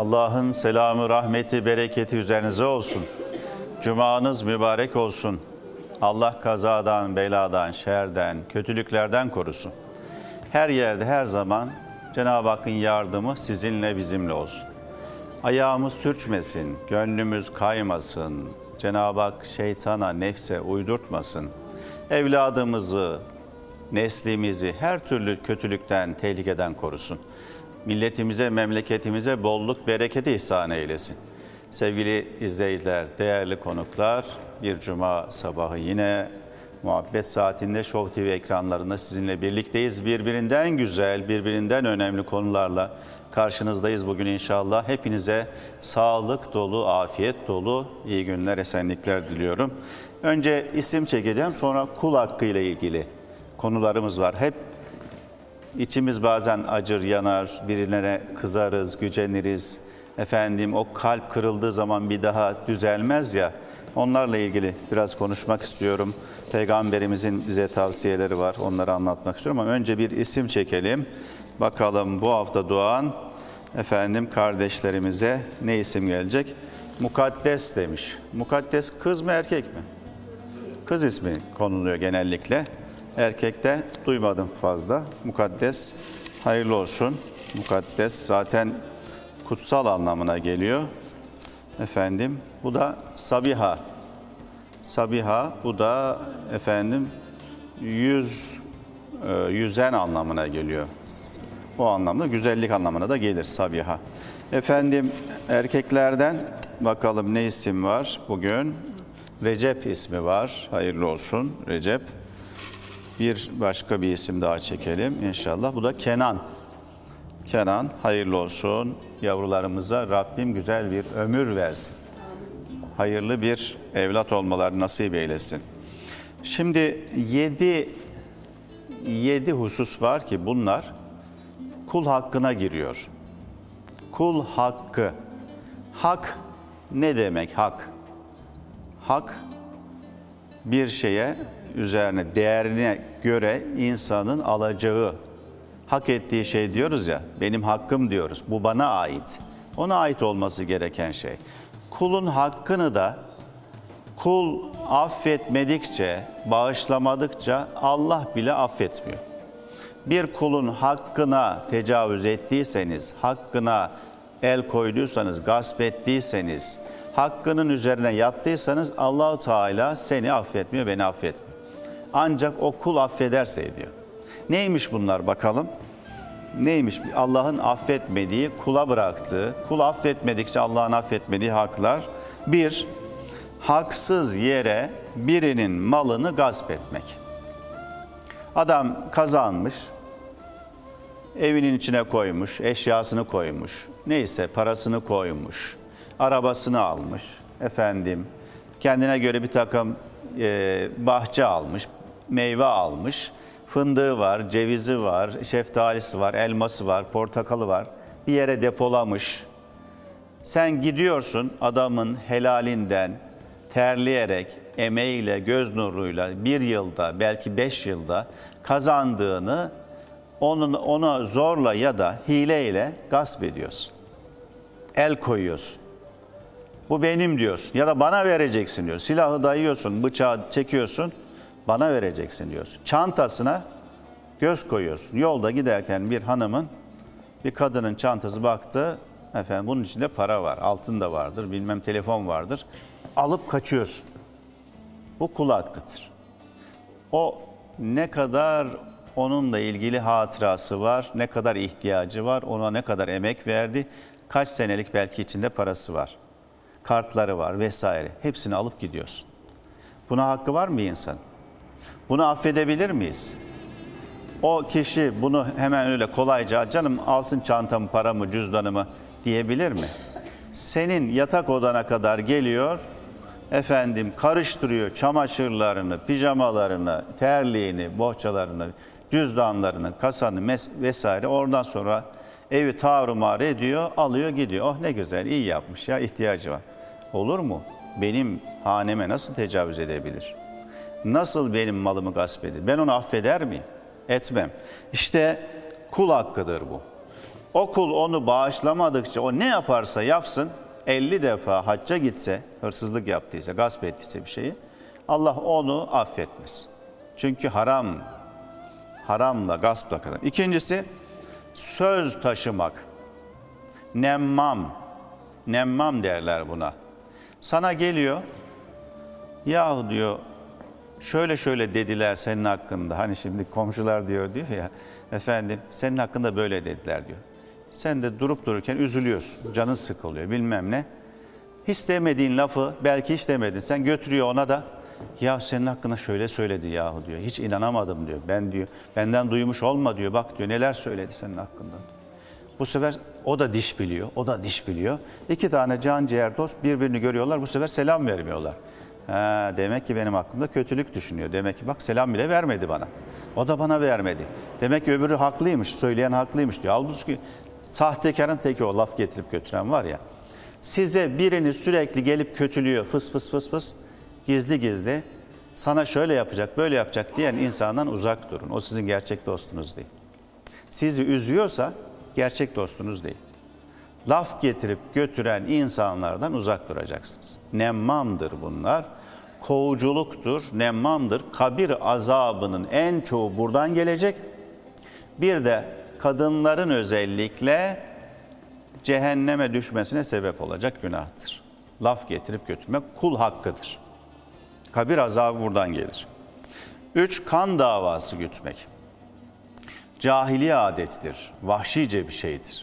Allah'ın selamı, rahmeti, bereketi üzerinize olsun. Cumanız mübarek olsun. Allah kazadan, beladan, şerden, kötülüklerden korusun. Her yerde, her zaman Cenab-ı Hakk'ın yardımı sizinle, bizimle olsun. Ayağımız sürçmesin, gönlümüz kaymasın. Cenab-ı Hak şeytana, nefse uydurtmasın. Evladımızı, neslimizi her türlü kötülükten, tehlikeden korusun. Milletimize, memleketimize bolluk, bereketi ihsan eylesin. Sevgili izleyiciler, değerli konuklar, bir cuma sabahı yine Muhabbet Saati'nde Show TV ekranlarında sizinle birlikteyiz. Birbirinden güzel, birbirinden önemli konularla karşınızdayız bugün inşallah. Hepinize sağlık dolu, afiyet dolu, iyi günler, esenlikler diliyorum. Önce isim çekeceğim, sonra kul hakkı ile ilgili konularımız var. Hep içimiz bazen acır, yanar, birilerine kızarız, güceniriz. Efendim o kalp kırıldığı zaman bir daha düzelmez ya. Onlarla ilgili biraz konuşmak istiyorum. Peygamberimizin bize tavsiyeleri var. Onları anlatmak istiyorum ama önce bir isim çekelim. Bakalım bu hafta doğan kardeşlerimize ne isim gelecek? Mukaddes demiş. Mukaddes kız mı erkek mi? Kız ismi konuluyor genellikle. Erkekte duymadım fazla. Mukaddes hayırlı olsun. Mukaddes zaten kutsal anlamına geliyor. Bu da Sabiha. Sabiha bu da yüzen anlamına geliyor. O anlamda güzellik anlamına da gelir Sabiha. Erkeklerden bakalım ne isim var bugün? Recep ismi var. Hayırlı olsun Recep. Bir başka bir isim daha çekelim inşallah. Bu da Kenan. Kenan hayırlı olsun. Yavrularımıza Rabbim güzel bir ömür versin. Hayırlı bir evlat olmaları nasip eylesin. Şimdi 7 husus var ki bunlar kul hakkına giriyor. Kul hakkı. Hak ne demek hak? Hak bir şeye üzerine, değerine göre insanın alacağı, hak ettiği şey diyoruz ya, benim hakkım diyoruz. Bu bana ait. Ona ait olması gereken şey. Kulun hakkını da kul affetmedikçe, bağışlamadıkça Allah bile affetmiyor. Bir kulun hakkına tecavüz ettiyseniz, hakkına el koyduysanız, gasp ettiyseniz, hakkının üzerine yattıysanız Allah-u Teala seni affetmiyor, beni affetmiyor. Ancak o kul affederse ediyor. Neymiş bunlar bakalım? Neymiş? Allah'ın affetmediği, kula bıraktığı, kul affetmedikçe Allah'ın affetmediği haklar. Bir, haksız yere birinin malını gasp etmek. Adam kazanmış, evinin içine koymuş, eşyasını koymuş, neyse parasını koymuş, arabasını almış, kendine göre bir takım bahçe almış, meyve almış, fındığı var, cevizi var, şeftalisi var, elması var, portakalı var, bir yere depolamış. Sen gidiyorsun adamın helalinden terleyerek, emeğiyle, göz nuruyla bir yılda, belki 5 yılda kazandığını ona zorla ya da hileyle gasp ediyorsun. El koyuyorsun. Bu benim diyorsun ya da bana vereceksin diyorsun. Silahı dayıyorsun, bıçağı çekiyorsun, bana vereceksin diyorsun. Çantasına göz koyuyorsun. Yolda giderken bir kadının çantası baktı, bunun içinde para var, altın da vardır, bilmem telefon vardır. Alıp kaçıyorsun. Bu kul hakkıdır. O ne kadar onunla ilgili hatırası var, ne kadar ihtiyacı var, ona ne kadar emek verdi, kaç senelik belki içinde parası var, kartları var vesaire. Hepsini alıp gidiyorsun. Buna hakkı var mı insan? Bunu affedebilir miyiz? O kişi bunu hemen öyle kolayca canım alsın çantamı, paramı, cüzdanımı diyebilir mi? Senin yatak odana kadar geliyor, karıştırıyor çamaşırlarını, pijamalarını, terliğini, bohçalarını, cüzdanlarını, kasanı vesaire. Oradan sonra evi tarumar ediyor, alıyor gidiyor. Oh ne güzel, iyi yapmış ya, ihtiyacı var. Olur mu? Benim haneme nasıl tecavüz edebilir? Nasıl benim malımı gasp eder? Ben onu affeder miyim? Etmem. İşte kul hakkıdır bu. O kul onu bağışlamadıkça o ne yaparsa yapsın 50 defa hacca gitse, hırsızlık yaptıysa, gasp ettiyse bir şeyi Allah onu affetmez. Çünkü haramla, gaspla kadar. İkincisi söz taşımak. Nemmam derler buna. Sana geliyor, yahu diyor, şöyle şöyle dediler senin hakkında. Hani şimdi komşular diyor ya, efendim senin hakkında böyle dediler diyor. Sen de durup dururken üzülüyorsun, canın sıkılıyor bilmem ne. Hiç demediğin lafı belki hiç demedin. Sen götürüyor ona da ya senin hakkında şöyle söyledi yahu diyor. Hiç inanamadım diyor. Ben diyor benden duymuş olma diyor. Bak diyor neler söyledi senin hakkında. Bu sefer o da diş biliyor. O da diş biliyor. İki tane can ciğer dost birbirini görüyorlar. Bu sefer selam vermiyorlar. Ha, demek ki benim hakkımda kötülük düşünüyor. Demek ki bak selam bile vermedi bana. O da bana vermedi. Demek ki öbürü haklıymış. Söyleyen haklıymış diyor. Halbuki sahtekarın teki o laf getirip götüren var ya. Size birini sürekli gelip kötülüyor. Fıs fıs fıs fıs. Gizli gizli. Sana şöyle yapacak, böyle yapacak diyen insandan uzak durun. O sizin gerçek dostunuz değil. Sizi üzüyorsa gerçek dostunuz değil. Laf getirip götüren insanlardan uzak duracaksınız. Nemmamdır bunlar. Kovuculuktur, nemmamdır. Kabir azabının en çoğu buradan gelecek. Bir de kadınların özellikle cehenneme düşmesine sebep olacak günahtır. Laf getirip götürmek kul hakkıdır. Kabir azabı buradan gelir. 3. Kan davası gütmek. Cahiliye adettir, vahşice bir şeydir.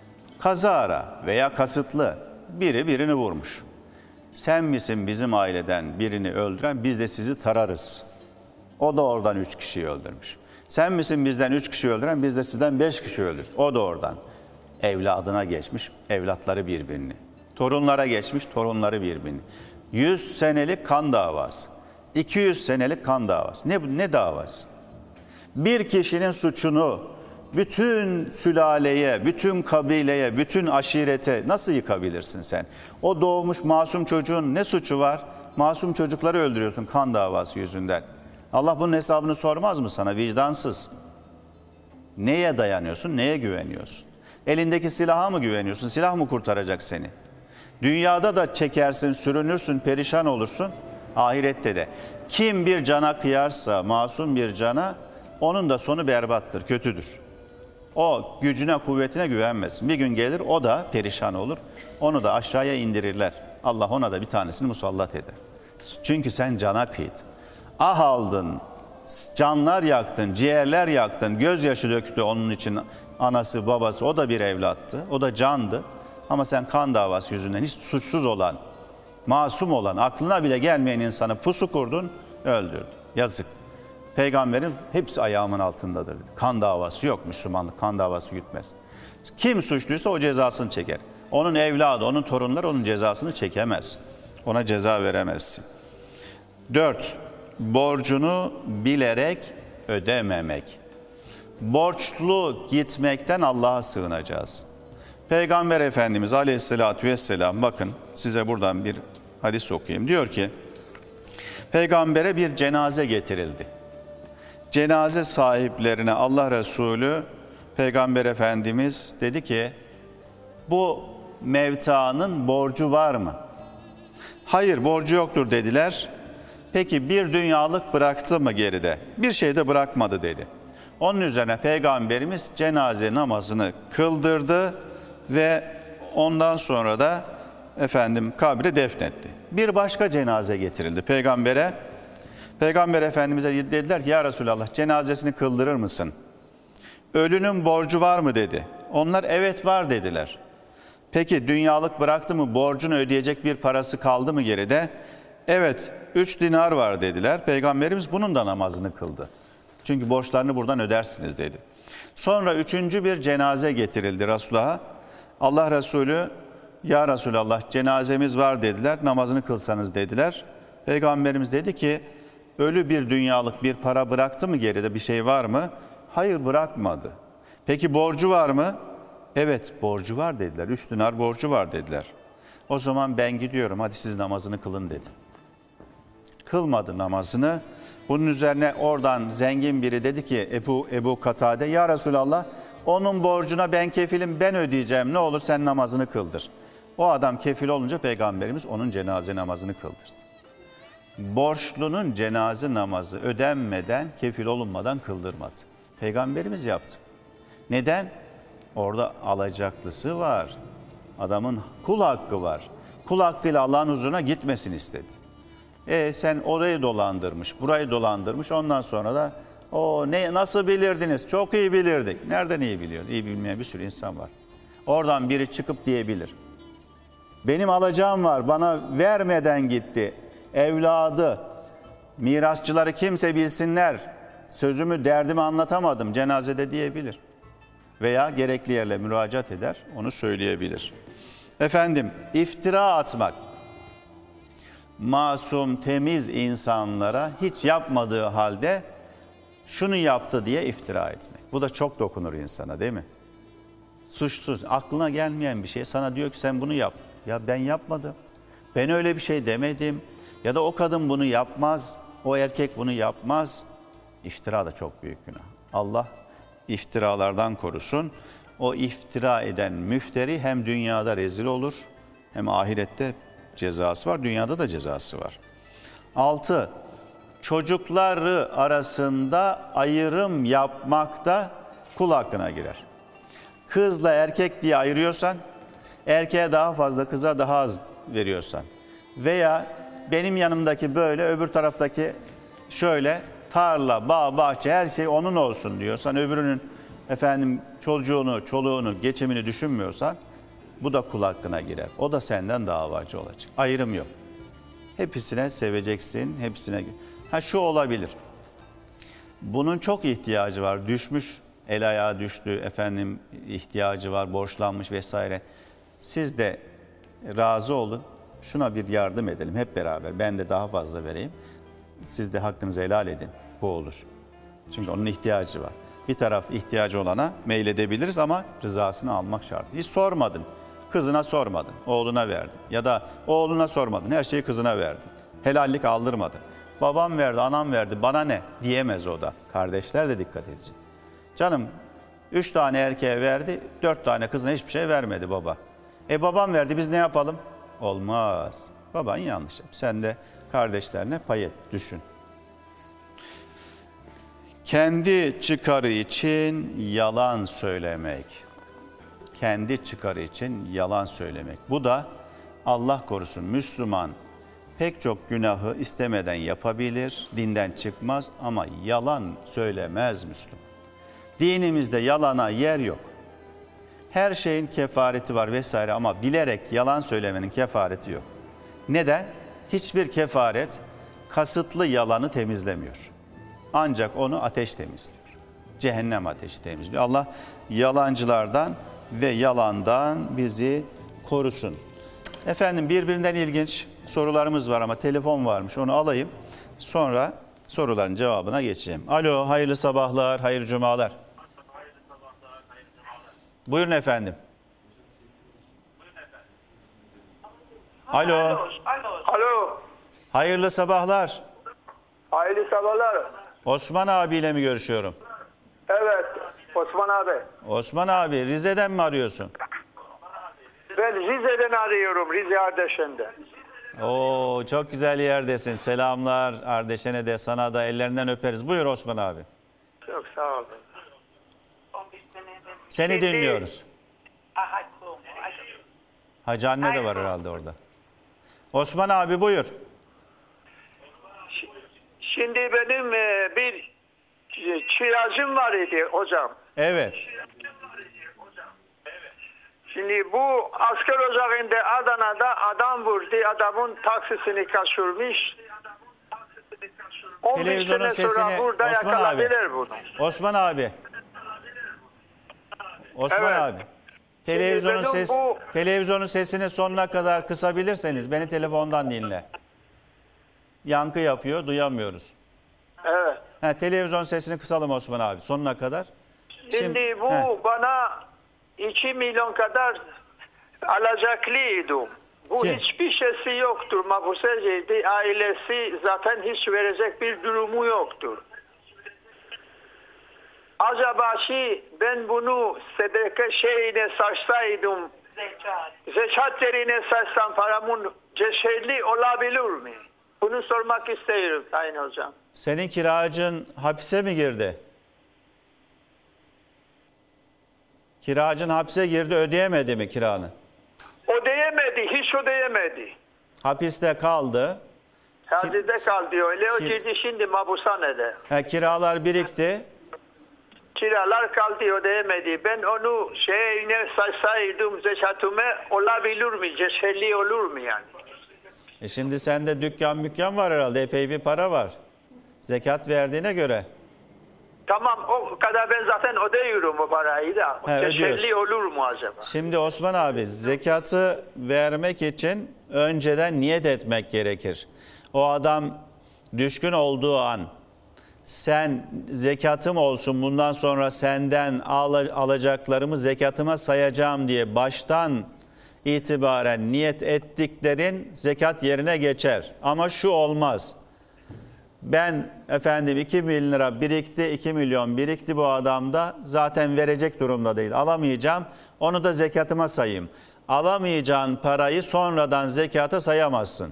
Kazara veya kasıtlı biri birini vurmuş. Sen misin bizim aileden birini öldüren, biz de sizi tararız. O da oradan 3 kişiyi öldürmüş. Sen misin bizden 3 kişi öldüren, biz de sizden 5 kişi öldürürüz. O da oradan. Evladına geçmiş, evlatları birbirini. Torunlara geçmiş, torunları birbirini. 100 senelik kan davası. 200 senelik kan davası. Ne davası? Bir kişinin suçunu bütün sülaleye, bütün kabileye, bütün aşirete nasıl yıkabilirsin sen? O doğmuş masum çocuğun ne suçu var? Masum çocukları öldürüyorsun kan davası yüzünden. Allah bunun hesabını sormaz mı sana? Vicdansız. Neye dayanıyorsun, neye güveniyorsun? Elindeki silaha mı güveniyorsun? Silah mı kurtaracak seni? Dünyada da çekersin, sürünürsün, perişan olursun. Ahirette de. Kim bir cana kıyarsa, masum bir cana, onun da sonu berbattır, kötüdür. O gücüne, kuvvetine güvenmesin. Bir gün gelir, o da perişan olur. Onu da aşağıya indirirler. Allah ona da bir tanesini musallat eder. Çünkü sen cana kıydın. Ah aldın, canlar yaktın, ciğerler yaktın, gözyaşı döktü onun için anası, babası. O da bir evlattı, o da candı. Ama sen kan davası yüzünden hiç suçsuz olan, masum olan, aklına bile gelmeyen insanı pusu kurdun, öldürdün. Yazık. Peygamberin hepsi ayağımın altındadır dedi. Kan davası yok, Müslümanlık kan davası gütmez. Kim suçluysa o cezasını çeker. Onun evladı, onun torunları onun cezasını çekemez. Ona ceza veremezsin. 4. Borcunu bilerek ödememek. Borçlu gitmekten Allah'a sığınacağız. Peygamber Efendimiz Aleyhisselatü Vesselam, bakın size buradan bir hadis okuyayım. Diyor ki, Peygamber'e bir cenaze getirildi. Cenaze sahiplerine Allah Resulü, Peygamber Efendimiz dedi ki, bu mevtanın borcu var mı? Hayır, borcu yoktur dediler. Peki bir dünyalık bıraktı mı geride? Bir şey de bırakmadı dedi. Onun üzerine Peygamberimiz cenaze namazını kıldırdı ve ondan sonra da kabri defnetti. Bir başka cenaze getirildi Peygamber'e. Peygamber Efendimiz'e dediler ki ya Resulallah cenazesini kıldırır mısın? Ölünün borcu var mı dedi. Onlar evet var dediler. Peki dünyalık bıraktı mı, borcunu ödeyecek bir parası kaldı mı geride? Evet 3 dinar var dediler. Peygamberimiz bunun da namazını kıldı. Çünkü borçlarını buradan ödersiniz dedi. Sonra 3. bir cenaze getirildi Resulullah'a. Allah Resulü ya Resulallah cenazemiz var dediler, namazını kılsanız dediler. Peygamberimiz dedi ki ölü bir dünyalık bir para bıraktı mı geride, bir şey var mı? Hayır bırakmadı. Peki borcu var mı? Evet borcu var dediler, 3 dinar borcu var dediler. O zaman ben gidiyorum hadi siz namazını kılın dedi. Kılmadı namazını. Bunun üzerine oradan zengin biri dedi ki Ebu Katade, ya Resulallah onun borcuna ben kefilim, ben ödeyeceğim, ne olur sen namazını kıldır. O adam kefil olunca Peygamberimiz onun cenaze namazını kıldırdı. Borçlunun cenaze namazı ödenmeden, kefil olunmadan kıldırmadı. Peygamberimiz yaptı. Neden? Orada alacaklısı var. Adamın kul hakkı var. Kul hakkıyla Allah'ın huzuruna gitmesini istedi. Sen orayı dolandırmış, burayı dolandırmış. Ondan sonra da nasıl bilirdiniz? Çok iyi bilirdik. Nereden iyi biliyor? İyi bilmeyen bir sürü insan var. Oradan biri çıkıp diyebilir. Benim alacağım var, bana vermeden gitti. Evladı, mirasçıları kimse bilsinler. Sözümü, derdimi anlatamadım cenazede diyebilir. Veya gerekli yerle müracaat eder, onu söyleyebilir. Efendim, iftira atmak. Masum, temiz insanlara hiç yapmadığı halde şunu yaptı diye iftira etmek. Bu da çok dokunur insana, değil mi? Suçsuz, aklına gelmeyen bir şey sana diyor ki sen bunu yap. Ya ben yapmadım. Ben öyle bir şey demedim. Ya da o kadın bunu yapmaz. O erkek bunu yapmaz. İftira da çok büyük günah. Allah iftiralardan korusun. O iftira eden müfteri hem dünyada rezil olur hem ahirette cezası var. Dünyada da cezası var. 6. Çocukları arasında ayrım yapmak da kul hakkına girer. Kızla erkek diye ayırıyorsan, erkeğe daha fazla, kıza daha az veriyorsan veya benim yanımdaki böyle, öbür taraftaki şöyle, tarla, bağ, bahçe her şey onun olsun diyorsan, öbürünün çocuğunu, çoluğunu, geçimini düşünmüyorsan bu da kul hakkına girer. O da senden davacı olacak. Ayrım yok. Hepsine seveceksin, hepsine. Şu olabilir. Bunun çok ihtiyacı var. Düşmüş, el ayağı düştü, ihtiyacı var, borçlanmış vesaire. Siz de razı olun. Şuna bir yardım edelim hep beraber. Ben de daha fazla vereyim. Siz de hakkınızı helal edin. Bu olur. Çünkü onun ihtiyacı var. Bir taraf ihtiyacı olana meyledebiliriz ama rızasını almak şart. Hiç sormadın. Kızına sormadın. Oğluna verdin. Ya da oğluna sormadın. Her şeyi kızına verdin. Helallik aldırmadın. Babam verdi, anam verdi. Bana ne? Diyemez o da. Kardeşler de dikkat edin. Canım 3 tane erkeğe verdi. 4 tane kızına hiçbir şey vermedi baba. Babam verdi, biz ne yapalım? Olmaz. Baban yanlış. Sen de kardeşlerine pay et, düşün. Kendi çıkarı için yalan söylemek. Kendi çıkarı için yalan söylemek. Bu da Allah korusun Müslüman pek çok günahı istemeden yapabilir, dinden çıkmaz ama yalan söylemez Müslüman. Dinimizde yalana yer yok. Her şeyin kefareti var vesaire ama bilerek yalan söylemenin kefareti yok. Neden? Hiçbir kefaret kasıtlı yalanı temizlemiyor. Ancak onu ateş temizliyor. Cehennem ateşi temizliyor. Allah yalancılardan ve yalandan bizi korusun. Efendim birbirinden ilginç sorularımız var ama telefon varmış, onu alayım. Sonra soruların cevabına geçeceğim. Alo, hayırlı sabahlar, hayırlı cumalar. Buyurun efendim. Alo. Alo. Hayırlı sabahlar. Hayırlı sabahlar. Osman abiyle mi görüşüyorum? Evet, Osman abi. Osman abi, Rize'den mi arıyorsun? Ben Rize'den arıyorum, Rize Ardeşen'den. Oo, çok güzel yerdesin. Selamlar Ardeşen'e de, sana da, ellerinden öperiz. Buyur Osman abi. Çok sağ olun. Seni dinliyoruz. Hacı anne de var herhalde orada. Osman abi buyur. Şimdi benim bir kiracım var idi hocam. Evet. Şimdi bu asker ocağında Adana'da adam vurdu. Adamın taksisini kaçırmış. 15 Televizyonun sene sonra sesini burada Osman abi. yakaladılar bunu. Osman abi. Osman Evet. abi. Televizyonun sesini sonuna kadar kısabilirseniz beni telefondan dinle. Yankı yapıyor, duyamıyoruz. Evet. Televizyon sesini kısalım Osman abi sonuna kadar. Şimdi bu bana 2 milyon kadar alacaklıydı. Bu Ki- hiçbir şeysi yoktur. Mahpusa girdi. Ailesi zaten hiç verecek bir durumu yoktur. Acaba ben bunu sedeke şeyine saçsaydım, zekat yerine saçsam paramın ceşerli olabilir mi? Bunu sormak istiyorum Sayın Hocam. Senin kiracın hapise mi girdi? Kiracın hapse girdi, ödeyemedi mi kiranı? Ödeyemedi, hiç ödeyemedi. Hapiste kaldı. Hazide kaldı öyle. O girdi şimdi mahpushanede. Kiralar birikti. Kiralar kaldı ödeyemedi. Ben onu şeyine saçsaydım zekatımı olabilir mi? Ceşerli olur mu yani? Şimdi sende dükkan var herhalde. Epey bir para var. Zekat verdiğine göre. Tamam o kadar ben zaten ödüyorum o parayı da. Ceşerli ödüyorsun. olur mu acaba? Şimdi Osman abi, zekatı vermek için önceden niyet etmek gerekir. O adam düşkün olduğu an sen zekatım olsun, bundan sonra senden alacaklarımı zekatıma sayacağım diye baştan itibaren niyet ettiklerin zekat yerine geçer. Ama şu olmaz. Ben efendim 2 bin lira birikti, 2 milyon birikti bu adamda, zaten verecek durumda değil, alamayacağım, onu da zekatıma sayayım. Alamayacağın parayı sonradan zekata sayamazsın.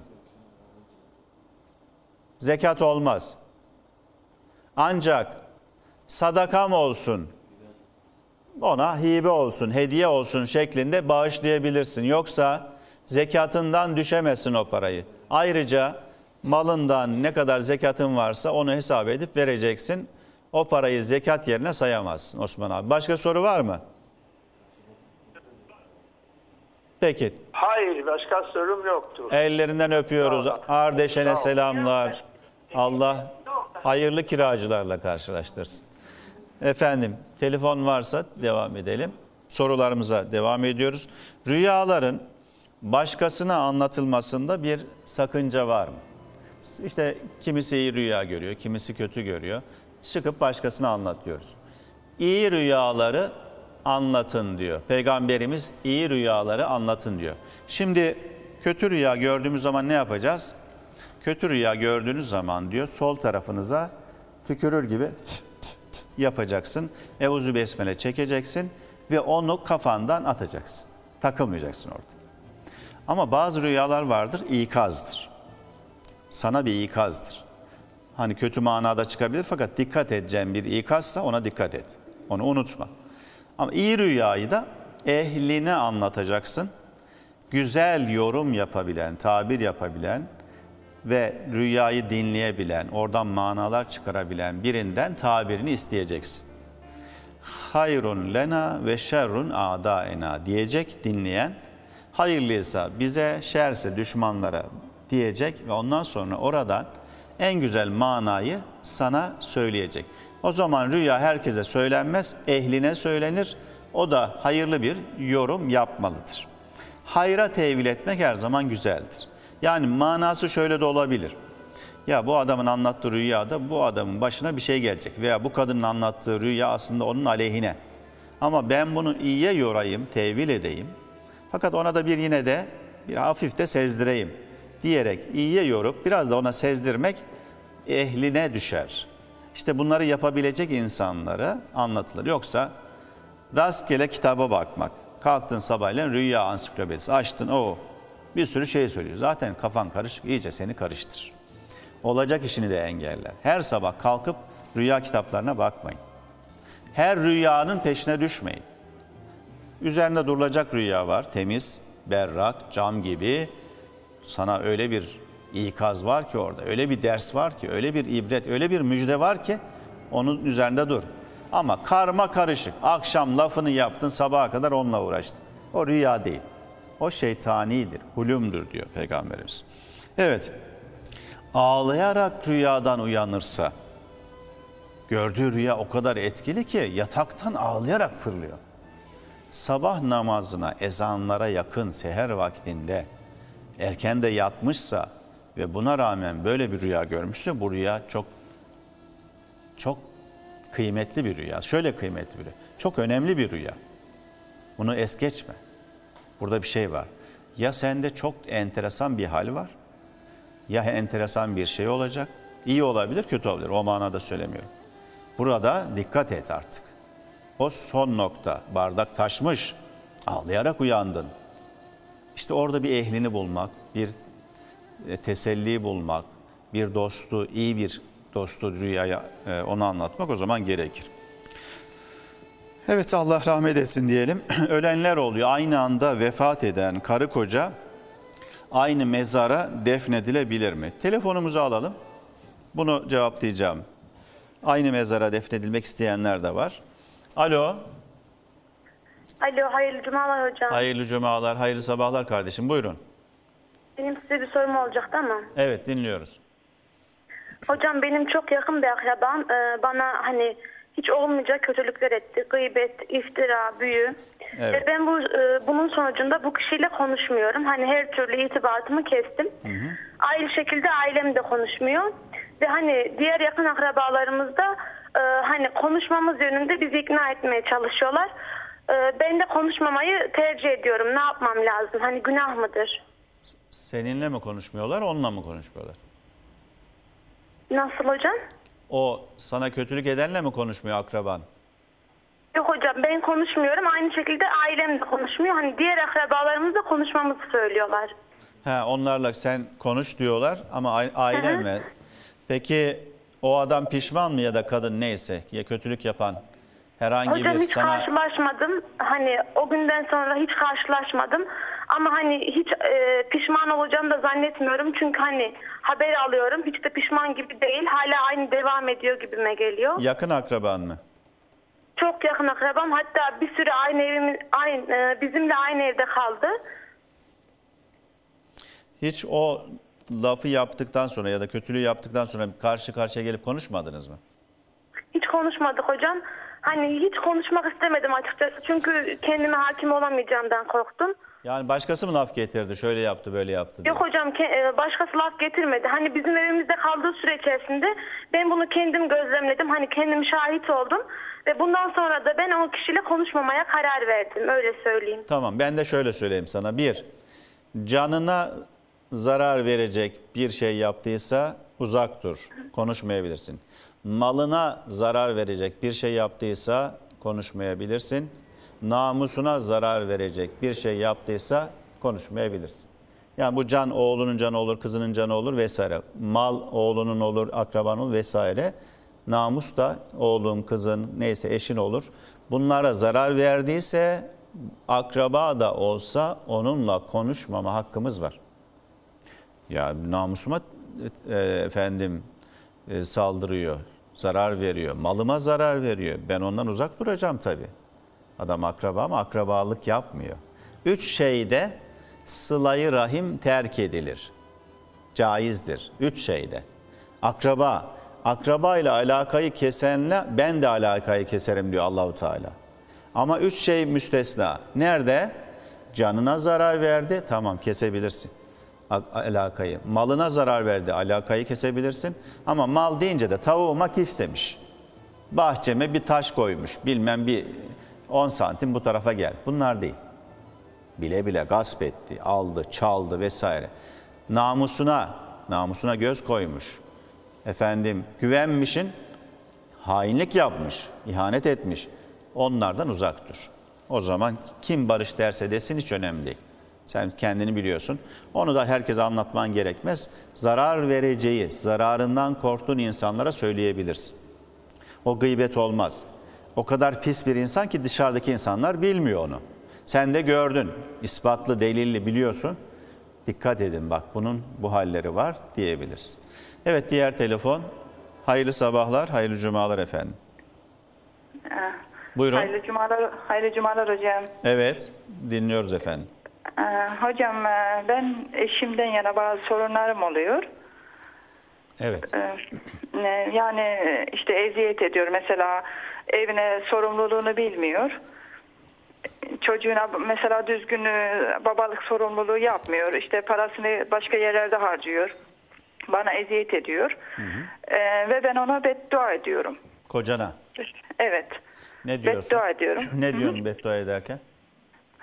Zekat olmaz. Ancak sadakam olsun, ona hibe olsun, hediye olsun şeklinde bağışlayabilirsin. Yoksa zekatından düşemezsin o parayı. Ayrıca malından ne kadar zekatın varsa onu hesap edip vereceksin. O parayı zekat yerine sayamazsın Osman abi. Başka soru var mı? Peki. Hayır, başka sorum yoktur. Ellerinden öpüyoruz. Ardeşen'e selamlar. Allah hayırlı kiracılarla karşılaştırsın. Efendim, telefon varsa devam edelim. Sorularımıza devam ediyoruz. Rüyaların başkasına anlatılmasında bir sakınca var mı? İşte kimisi iyi rüya görüyor, kimisi kötü görüyor. Çıkıp başkasına anlatıyoruz. İyi rüyaları anlatın diyor. Peygamberimiz iyi rüyaları anlatın diyor. Şimdi kötü rüya gördüğümüz zaman ne yapacağız? Kötü rüya gördüğünüz zaman diyor sol tarafınıza tükürür gibi yapacaksın. Eûzü besmele çekeceksin ve onu kafandan atacaksın. Takılmayacaksın orada. Ama bazı rüyalar vardır, ikazdır. Sana bir ikazdır. Hani kötü manada çıkabilir fakat dikkat edeceğin bir ikazsa ona dikkat et. Onu unutma. Ama iyi rüyayı da ehline anlatacaksın. Güzel yorum yapabilen, tabir yapabilen ve rüyayı dinleyebilen, oradan manalar çıkarabilen birinden tabirini isteyeceksin. Hayrun lena ve şerrun a'daena diyecek dinleyen. Hayırlıysa bize, şerse düşmanlara diyecek ve ondan sonra oradan en güzel manayı sana söyleyecek. O zaman rüya herkese söylenmez, ehline söylenir. O da hayırlı bir yorum yapmalıdır. Hayra tevil etmek her zaman güzeldir. Yani manası şöyle de olabilir. Ya bu adamın anlattığı rüyada bu adamın başına bir şey gelecek veya bu kadının anlattığı rüya aslında onun aleyhine. Ama ben bunu iyiye yorayım, tevil edeyim. Fakat ona da yine de bir hafif de sezdireyim diyerek iyiye yorup biraz da ona sezdirmek ehline düşer. İşte bunları yapabilecek insanlara anlatılır. Yoksa rastgele kitaba bakmak. Kalktın sabahleyin rüya ansiklopedisi açtın, o bir sürü şey söylüyor. Zaten kafan karışık, iyice seni karıştırır. Olacak işini de engeller. Her sabah kalkıp rüya kitaplarına bakmayın. Her rüyanın peşine düşmeyin. Üzerinde durulacak rüya var. Temiz, berrak, cam gibi. Sana öyle bir ikaz var ki orada. Öyle bir ders var ki, öyle bir ibret, öyle bir müjde var ki onun üzerinde dur. Ama karma karışık. Akşam lafını yaptın, sabaha kadar onunla uğraştın. O rüya değil. O şeytanidir, hulümdür diyor Peygamberimiz. Evet, ağlayarak rüyadan uyanırsa, gördüğü rüya o kadar etkili ki yataktan ağlayarak fırlıyor. Sabah namazına, ezanlara yakın seher vaktinde erken de yatmışsa ve buna rağmen böyle bir rüya görmüşse, bu rüya çok kıymetli bir rüya. Şöyle kıymetli bir rüya. Çok önemli bir rüya. Bunu es geçme. Burada bir şey var. Ya sende çok enteresan bir hal var, ya enteresan bir şey olacak. İyi olabilir, kötü olabilir. O manada söylemiyorum. Burada dikkat et artık. O son nokta. Bardak taşmış. Ağlayarak uyandın. İşte orada bir ehlini bulmak, bir teselli bulmak, bir dostu, iyi bir dostu rüyaya onu anlatmak o zaman gerekir. Evet, Allah rahmet etsin diyelim. Ölenler oluyor. Aynı anda vefat eden karı koca aynı mezara defnedilebilir mi? Telefonumuzu alalım. Bunu cevaplayacağım. Aynı mezara defnedilmek isteyenler de var. Alo. Alo, hayırlı cumalar hocam. Hayırlı cumalar, hayırlı sabahlar kardeşim. Buyurun. Benim size bir sorum olacaktı ama. Evet, dinliyoruz. Hocam benim çok yakın bir akrabam bana hani hiç olmayacak kötülükler etti. Gıybet, iftira, büyü. Evet. Ve ben bunun sonucunda bu kişiyle konuşmuyorum. Hani her türlü irtibatımı kestim. Aynı şekilde ailem de konuşmuyor. Ve hani diğer yakın akrabalarımız da hani konuşmamız yönünde bizi ikna etmeye çalışıyorlar. Ben de konuşmamayı tercih ediyorum. Ne yapmam lazım? Hani günah mıdır? Seninle mi konuşmuyorlar, onunla mı konuşmuyorlar? Nasıl hocam? O sana kötülük edenle mi konuşmuyor akraban? Yok hocam, ben konuşmuyorum. Aynı şekilde ailem de konuşmuyor. Hani diğer akrabalarımız da konuşmamızı söylüyorlar. Onlarla sen konuş diyorlar ama ailen mi? Peki o adam pişman mı ya da kadın neyse ya kötülük yapan herhangi Hocam bir hiç sana... karşılaşmadım. Hani o günden sonra hiç karşılaşmadım. Ama hani hiç pişman olacağımı da zannetmiyorum. Çünkü hani haber alıyorum. Hiç de pişman gibi değil. Hala aynı devam ediyor gibime geliyor. Yakın akraban mı? Çok yakın akrabam. Hatta bir süre bizimle aynı evde kaldı. Hiç o lafı yaptıktan sonra ya da kötülüğü yaptıktan sonra karşı karşıya gelip konuşmadınız mı? Hiç konuşmadık hocam. Hani hiç konuşmak istemedim açıkçası. Çünkü kendime hakim olamayacağımdan korktum. Yani başkası mı laf getirdi, şöyle yaptı, böyle yaptı diye? Yok hocam, başkası laf getirmedi. Hani bizim evimizde kaldığı süre içerisinde ben bunu kendim gözlemledim. Hani kendim şahit oldum. Ve bundan sonra da ben o kişiyle konuşmamaya karar verdim. Öyle söyleyeyim. Tamam, ben de şöyle söyleyeyim sana. Bir, canına zarar verecek bir şey yaptıysa uzak dur, konuşmayabilirsin. Malına zarar verecek bir şey yaptıysa konuşmayabilirsin. Namusuna zarar verecek bir şey yaptıysa konuşmayabilirsin. Yani bu can oğlunun canı olur, kızının canı olur vesaire. Mal oğlunun olur, akraban olur vesaire. Namus da oğlun, kızın, neyse eşin olur. Bunlara zarar verdiyse akraba da olsa onunla konuşmama hakkımız var. Ya namusuma saldırıyor, zarar veriyor, malıma zarar veriyor. Ben ondan uzak duracağım tabii. Adam akraba ama akrabalık yapmıyor. 3 şeyde sıla-i rahim terk edilir. Caizdir. 3 şeyde. Akraba ile alakayı kesenle ben de alakayı keserim diyor Allahu Teala. Ama 3 şey müstesna. Nerede? Canına zarar verdi, tamam kesebilirsin alakayı. Malına zarar verdi, alakayı kesebilirsin. Ama mal deyince de tavuğuma kiş demiş. Bahçeme bir taş koymuş, bilmem bir 10 santim bu tarafa gel. Bunlar değil. Bile bile gasp etti, aldı, çaldı vesaire. Namusuna göz koymuş. Güvenmişin, hainlik yapmış, ihanet etmiş. Onlardan uzak dur. O zaman kim barış derse desin hiç önemli değil. Sen kendini biliyorsun. Onu da herkese anlatman gerekmez. Zarar vereceği, zararından korktuğun insanlara söyleyebilirsin. O gıybet olmaz. O kadar pis bir insan ki dışarıdaki insanlar bilmiyor onu. Sen de gördün, ispatlı, delilli biliyorsun. Dikkat edin bak bunun bu halleri var diyebiliriz. Evet, diğer telefon. Hayırlı sabahlar, hayırlı cumalar efendim. Buyurun. Hayırlı cumalar hocam. Evet, dinliyoruz efendim. Hocam ben eşimden yana bazı sorunlarım oluyor. Evet. Yani işte eziyet ediyor. Mesela evine sorumluluğunu bilmiyor. Çocuğuna mesela düzgün babalık sorumluluğu yapmıyor. İşte parasını başka yerlerde harcıyor. Bana eziyet ediyor. Ve ben ona beddua ediyorum. Kocana? Evet. Ne diyorsun? Beddua ediyorum. Ne diyorsun beddua ederken? Ha?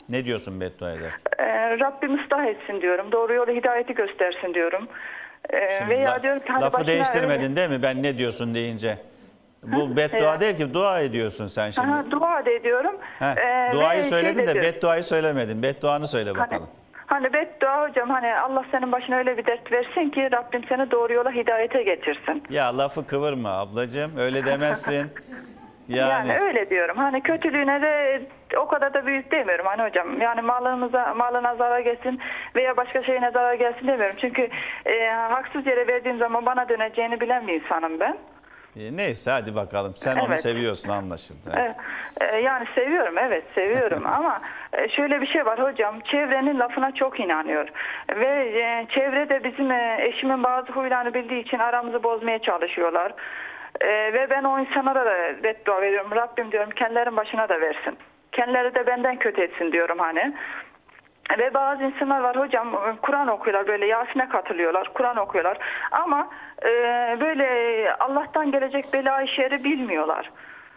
Ne diyorsun beddua eder? Rabbim ıslah etsin diyorum. Doğru yolu hidayeti göstersin diyorum. Şimdi Veya diyorum ki, hani lafı başına değiştirmedin öyle... değil mi ben ne diyorsun deyince? Bu beddua değil ki, dua ediyorsun sen şimdi. Aha, dua da ediyorum. Duayı ve söyledin de diyorum. bedduayı söylemedin. Bedduanı söyle bakalım. Hani beddua hocam, hani Allah senin başına öyle bir dert versin ki Rabbim seni doğru yola hidayete getirsin. Ya lafı kıvırma ablacığım, öyle demezsin. Yani öyle diyorum. Hani kötülüğüne de o kadar da büyük demiyorum hani hocam. Yani malına zarar gelsin veya başka şeyine zarar gelsin demiyorum. Çünkü haksız yere verdiğim zaman bana döneceğini bilen bir insanım ben. Neyse hadi bakalım. Sen onu seviyorsun, anlaşıldı. Yani seviyorum, evet seviyorum ama şöyle bir şey var hocam. Çevrenin lafına çok inanıyor. Ve çevre de bizim eşimin bazı huylarını bildiği için aramızı bozmaya çalışıyorlar. Ve ben o insanlara da beddua veriyorum. Rabbim diyorum kendilerin başına da versin. Kendileri de benden kötü etsin diyorum hani. Ve bazı insanlar var hocam, Kur'an okuyorlar, böyle Yasin'e katılıyorlar, Kur'an okuyorlar. Ama böyle Allah'tan gelecek bela-i şerri bilmiyorlar.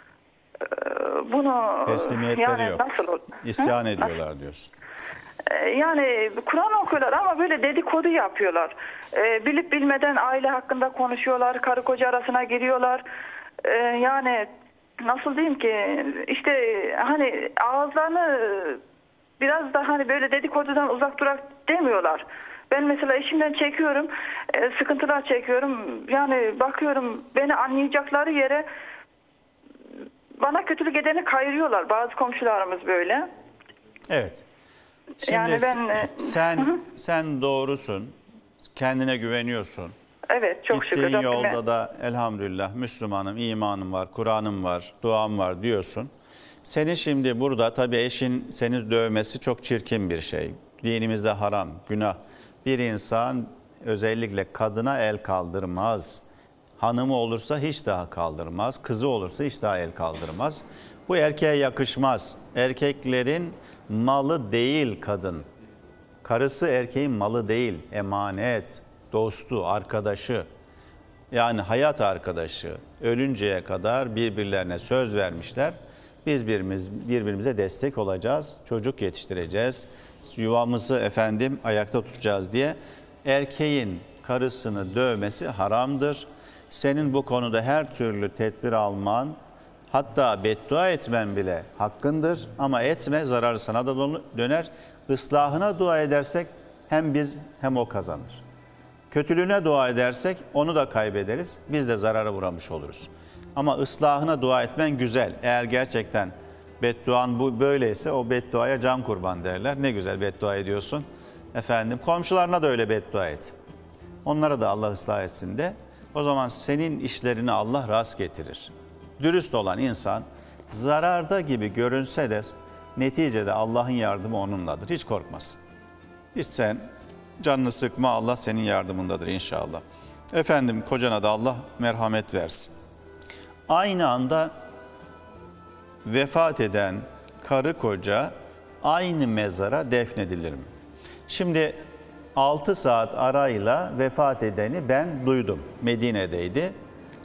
Bunu teslimiyetleri yani yok. Nasıl olur? İsyan ediyorlar diyorsun. Yani Kur'an okuyorlar ama böyle dedikodu yapıyorlar. Bilip bilmeden aile hakkında konuşuyorlar, karı koca arasına giriyorlar. Yani nasıl diyeyim ki, işte hani ağızlarını biraz da hani böyle dedikodudan uzak durak demiyorlar. Ben mesela eşimden çekiyorum, sıkıntılar çekiyorum. Yani bakıyorum beni anlayacakları yere bana kötülük edeni kayırıyorlar. Bazı komşularımız böyle. Evet. Şimdi Yani sen doğrusun. Kendine güveniyorsun. Evet, çok şükür. Gittiğin yolda da elhamdülillah Müslümanım, imanım var, Kur'an'ım var, duam var diyorsun. Senin şimdi burada tabii eşin seni dövmesi çok çirkin bir şey. Dinimizde haram, günah. Bir insan özellikle kadına el kaldırmaz. Hanımı olursa hiç daha kaldırmaz. Kızı olursa hiç daha el kaldırmaz. Bu erkeğe yakışmaz. Erkeklerin malı değil kadın. Karısı erkeğin malı değil. Emanet, dostu, arkadaşı. Yani hayat arkadaşı. Ölünceye kadar birbirlerine söz vermişler. Biz birbirimize destek olacağız. Çocuk yetiştireceğiz. Yuvamızı ayakta tutacağız diye. Erkeğin karısını dövmesi haramdır. Senin bu konuda her türlü tedbir alman, hatta beddua etmen bile hakkındır. Ama etme, zararı sana da döner. Islahına dua edersek hem biz hem o kazanır. Kötülüğüne dua edersek onu da kaybederiz. Biz de zarara uğramış oluruz. Ama ıslahına dua etmen güzel. Eğer gerçekten bedduan bu böyleyse o bedduaya can kurban derler. Ne güzel beddua ediyorsun. Komşularına da öyle beddua et. Onlara da Allah ıslah etsin de. O zaman senin işlerini Allah rast getirir. Dürüst olan insan zararda gibi görünse de neticede Allah'ın yardımı onunladır. Hiç korkmasın. Hiç sen canını sıkma, Allah senin yardımındadır inşallah. Kocana da Allah merhamet versin. Aynı anda vefat eden karı koca aynı mezara defnedilir mi? Şimdi 6 saat arayla vefat edeni ben duydum. Medine'deydi.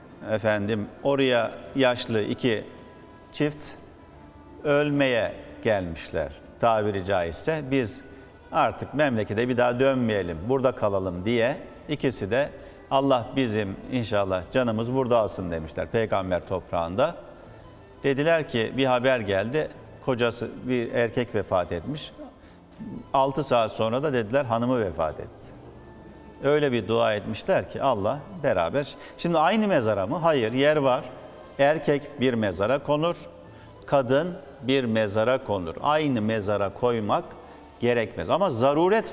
Oraya yaşlı 2 çift ölmeye gelmişler. Tabiri caizse biz artık memlekete bir daha dönmeyelim, burada kalalım diye ikisi de Allah bizim inşallah canımız burada alsın demişler peygamber toprağında. Dediler ki bir haber geldi, kocası bir erkek vefat etmiş. 6 saat sonra da dediler hanımı vefat etti. Öyle bir dua etmişler ki Allah beraber. Şimdi aynı mezara mı? Hayır, yer var. Erkek bir mezara konur, kadın bir mezara konur. Aynı mezara koymak gerekmez. Ama zaruret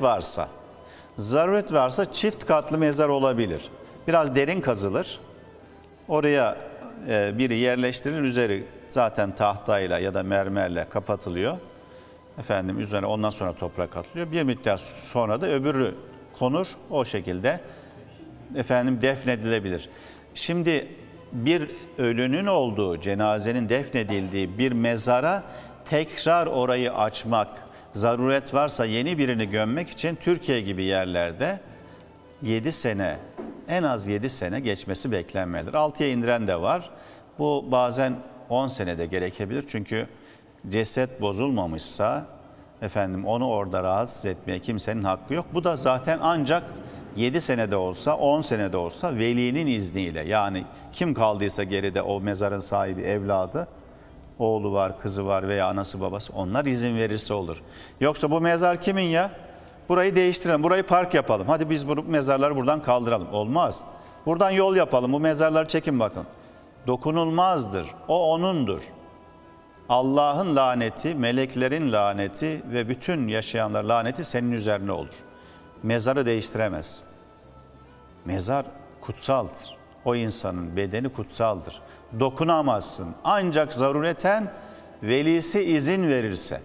varsa çift katlı mezar olabilir. Biraz derin kazılır. Oraya biri yerleştirilir. Üzeri zaten tahtayla ya da mermerle kapatılıyor. Üzerine ondan sonra toprak atılıyor. Bir müddet sonra da öbürü konur. O şekilde defnedilebilir. Şimdi bir ölünün olduğu, cenazenin defnedildiği bir mezara tekrar orayı açmak, zaruret varsa yeni birini gömmek için Türkiye gibi yerlerde 7 sene, en az 7 sene geçmesi beklenmelidir. 6'ya indiren de var. Bu bazen 10 senede gerekebilir. Çünkü ceset bozulmamışsa efendim onu orada rahatsız etmeye kimsenin hakkı yok. Bu da zaten ancak 7 senede olsa, 10 senede olsa velinin izniyle, yani kim kaldıysa geride o mezarın sahibi, evladı, oğlu var, kızı var veya anası babası, onlar izin verirse olur. Yoksa bu mezar kimin ya? Burayı değiştirelim, burayı park yapalım. Hadi biz bu mezarları buradan kaldıralım. Olmaz. Buradan yol yapalım, bu mezarları çekin bakın. Dokunulmazdır. O onundur. Allah'ın laneti, meleklerin laneti ve bütün yaşayanlar laneti senin üzerine olur. Mezarı değiştiremezsin. Mezar kutsaldır. O insanın bedeni kutsaldır. Dokunamazsın. Ancak zarureten velisi izin verirse.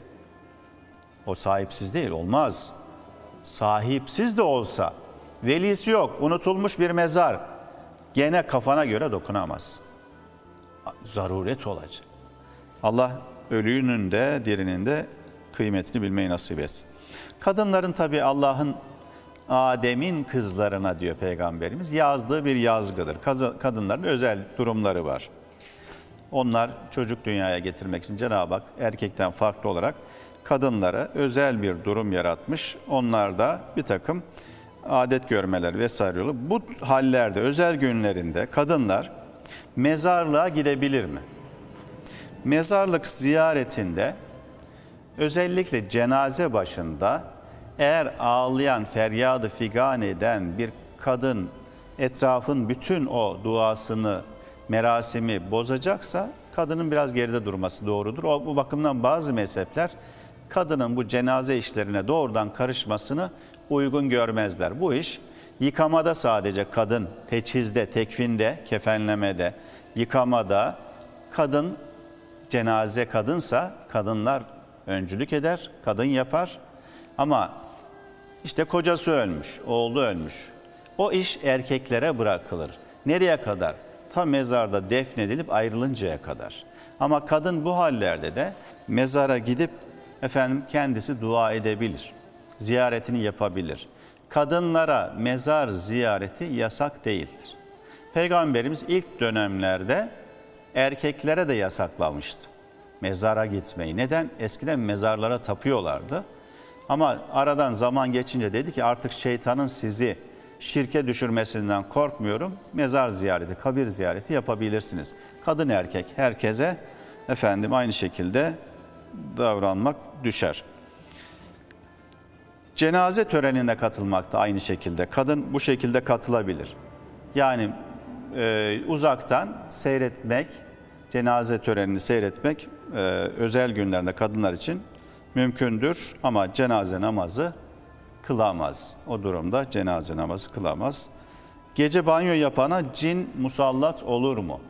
O sahipsiz değil, olmaz. Sahipsiz de olsa, velisi yok, unutulmuş bir mezar, gene kafana göre dokunamazsın. Zaruret olacak. Allah ölünün de dirinin de kıymetini bilmeyi nasip etsin. Kadınların tabii Allah'ın Adem'in kızlarına diyor Peygamberimiz yazdığı bir yazgıdır. Kadınların özel durumları var. Onlar çocuk dünyaya getirmek için Cenab-ı Hak erkekten farklı olarak kadınlara özel bir durum yaratmış. Onlar da bir takım adet görmeler vesaire olur. Bu hallerde, özel günlerinde kadınlar mezarlığa gidebilir mi? Mezarlık ziyaretinde özellikle cenaze başında eğer ağlayan, feryadı figan eden bir kadın etrafın bütün o duasını, merasimi bozacaksa kadının biraz geride durması doğrudur. Bu bakımdan bazı mezhepler kadının bu cenaze işlerine doğrudan karışmasını uygun görmezler. Bu iş yıkamada sadece kadın, teçhizde, tekfinde, kefenlemede, yıkamada kadın, cenaze kadınsa kadınlar öncülük eder, kadın yapar. Ama işte kocası ölmüş, oğlu ölmüş. O iş erkeklere bırakılır. Nereye kadar? Tam mezarda defnedilip ayrılıncaya kadar. Ama kadın bu hallerde de mezara gidip efendim kendisi dua edebilir. Ziyaretini yapabilir. Kadınlara mezar ziyareti yasak değildir. Peygamberimiz ilk dönemlerde erkeklere de yasaklamıştı mezara gitmeyi. Neden? Eskiden mezarlara tapıyorlardı. Ama aradan zaman geçince dedi ki artık şeytanın sizi şirke düşürmesinden korkmuyorum. Mezar ziyareti, kabir ziyareti yapabilirsiniz. Kadın erkek herkese efendim aynı şekilde davranmak düşer. Cenaze törenine katılmak da aynı şekilde. Kadın bu şekilde katılabilir. Yani uzaktan seyretmek, cenaze törenini seyretmek özel günlerde kadınlar için mümkündür. Ama cenaze namazı kılamaz. O durumda cenaze namazı kılamaz. Gece banyo yapana cin musallat olur mu?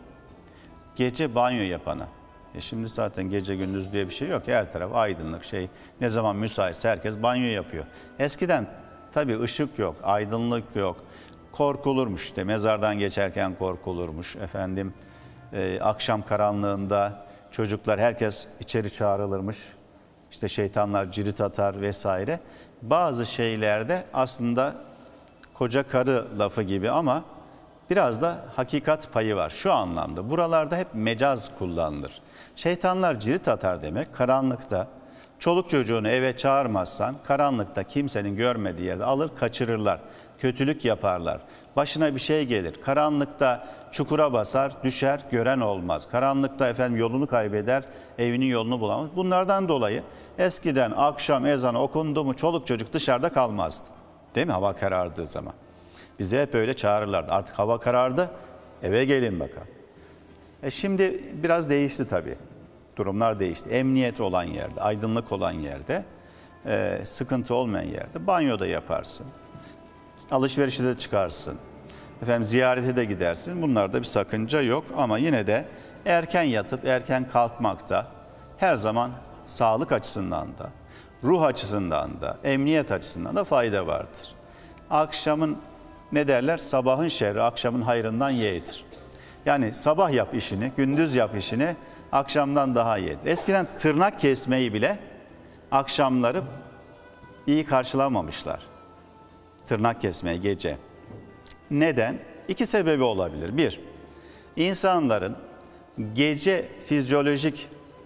Gece banyo yapana. Şimdi zaten gece gündüz diye bir şey yok. Her taraf aydınlık şey. Ne zaman müsaitse herkes banyo yapıyor. Eskiden tabii ışık yok, aydınlık yok. Korkulurmuş işte mezardan geçerken korkulurmuş. Efendim akşam karanlığında çocuklar herkes içeri çağrılırmış. İşte şeytanlar cirit atar vesaire. Bazı şeylerde aslında koca karı lafı gibi ama biraz da hakikat payı var. Şu anlamda buralarda hep mecaz kullanılır. Şeytanlar cirit atar demek karanlıkta çoluk çocuğunu eve çağırmazsan karanlıkta kimsenin görmediği yerde alır kaçırırlar. Kötülük yaparlar. Başına bir şey gelir. Karanlıkta çukura basar, düşer, gören olmaz. Karanlıkta efendim yolunu kaybeder, evinin yolunu bulamaz. Bunlardan dolayı eskiden akşam ezanı okundu mu çoluk çocuk dışarıda kalmazdı. Değil mi? Hava karardığı zaman. Bizi hep öyle çağırırlardı. Artık hava karardı, eve gelin bakalım. Şimdi biraz değişti tabii. Durumlar değişti. Emniyet olan yerde, aydınlık olan yerde, sıkıntı olmayan yerde banyoda yaparsın. Alışverişe de çıkarsın. Efendim ziyarete de gidersin. Bunlarda bir sakınca yok ama yine de erken yatıp erken kalkmakta her zaman sağlık açısından da, ruh açısından da, emniyet açısından da fayda vardır. Akşamın ne derler? Sabahın şerri, akşamın hayrından yeğdir. Yani sabah yap işini, gündüz yap işini, akşamdan daha iyidir. Eskiden tırnak kesmeyi bile akşamları iyi karşılamamışlar. Tırnak kesmeyi gece. Neden? İki sebebi olabilir. Bir, insanların gece fizyolojik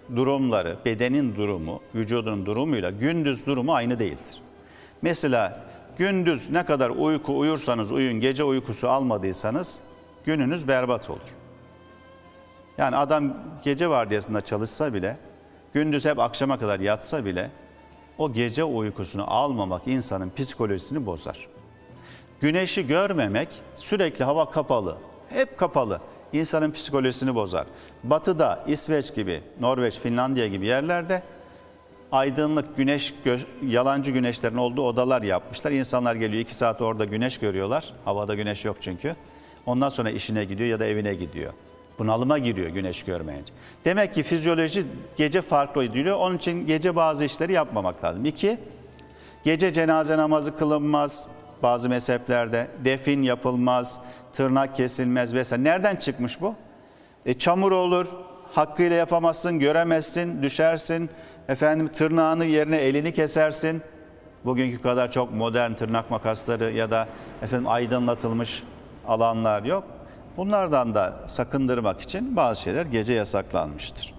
durumları, bedenin durumu, vücudun durumuyla gündüz durumu aynı değildir. Mesela gündüz ne kadar uyku uyursanız uyuyun, gece uykusu almadıysanız gününüz berbat olur. Yani adam gece vardiyasında çalışsa bile, gündüz hep akşama kadar yatsa bile o gece uykusunu almamak insanın psikolojisini bozar. Güneşi görmemek, sürekli hava kapalı, hep kapalı, insanın psikolojisini bozar. Batı'da İsveç gibi, Norveç, Finlandiya gibi yerlerde aydınlık güneş, yalancı güneşlerin olduğu odalar yapmışlar. İnsanlar geliyor 2 saat orada güneş görüyorlar. Havada güneş yok çünkü. Ondan sonra işine gidiyor ya da evine gidiyor. Bunalıma giriyor güneş görmeyince. Demek ki fizyoloji gece farklı ediliyor. Onun için gece bazı işleri yapmamak lazım. 2, gece cenaze namazı kılınmaz bazı mezheplerde. Defin yapılmaz, tırnak kesilmez vesaire. Nereden çıkmış bu? Çamur olur, hakkıyla yapamazsın, göremezsin, düşersin. Efendim tırnağını yerine elini kesersin. Bugünkü kadar çok modern tırnak makasları ya da efendim aydınlatılmış alanlar yok. Bunlardan da sakındırmak için bazı şeyler gece yasaklanmıştır.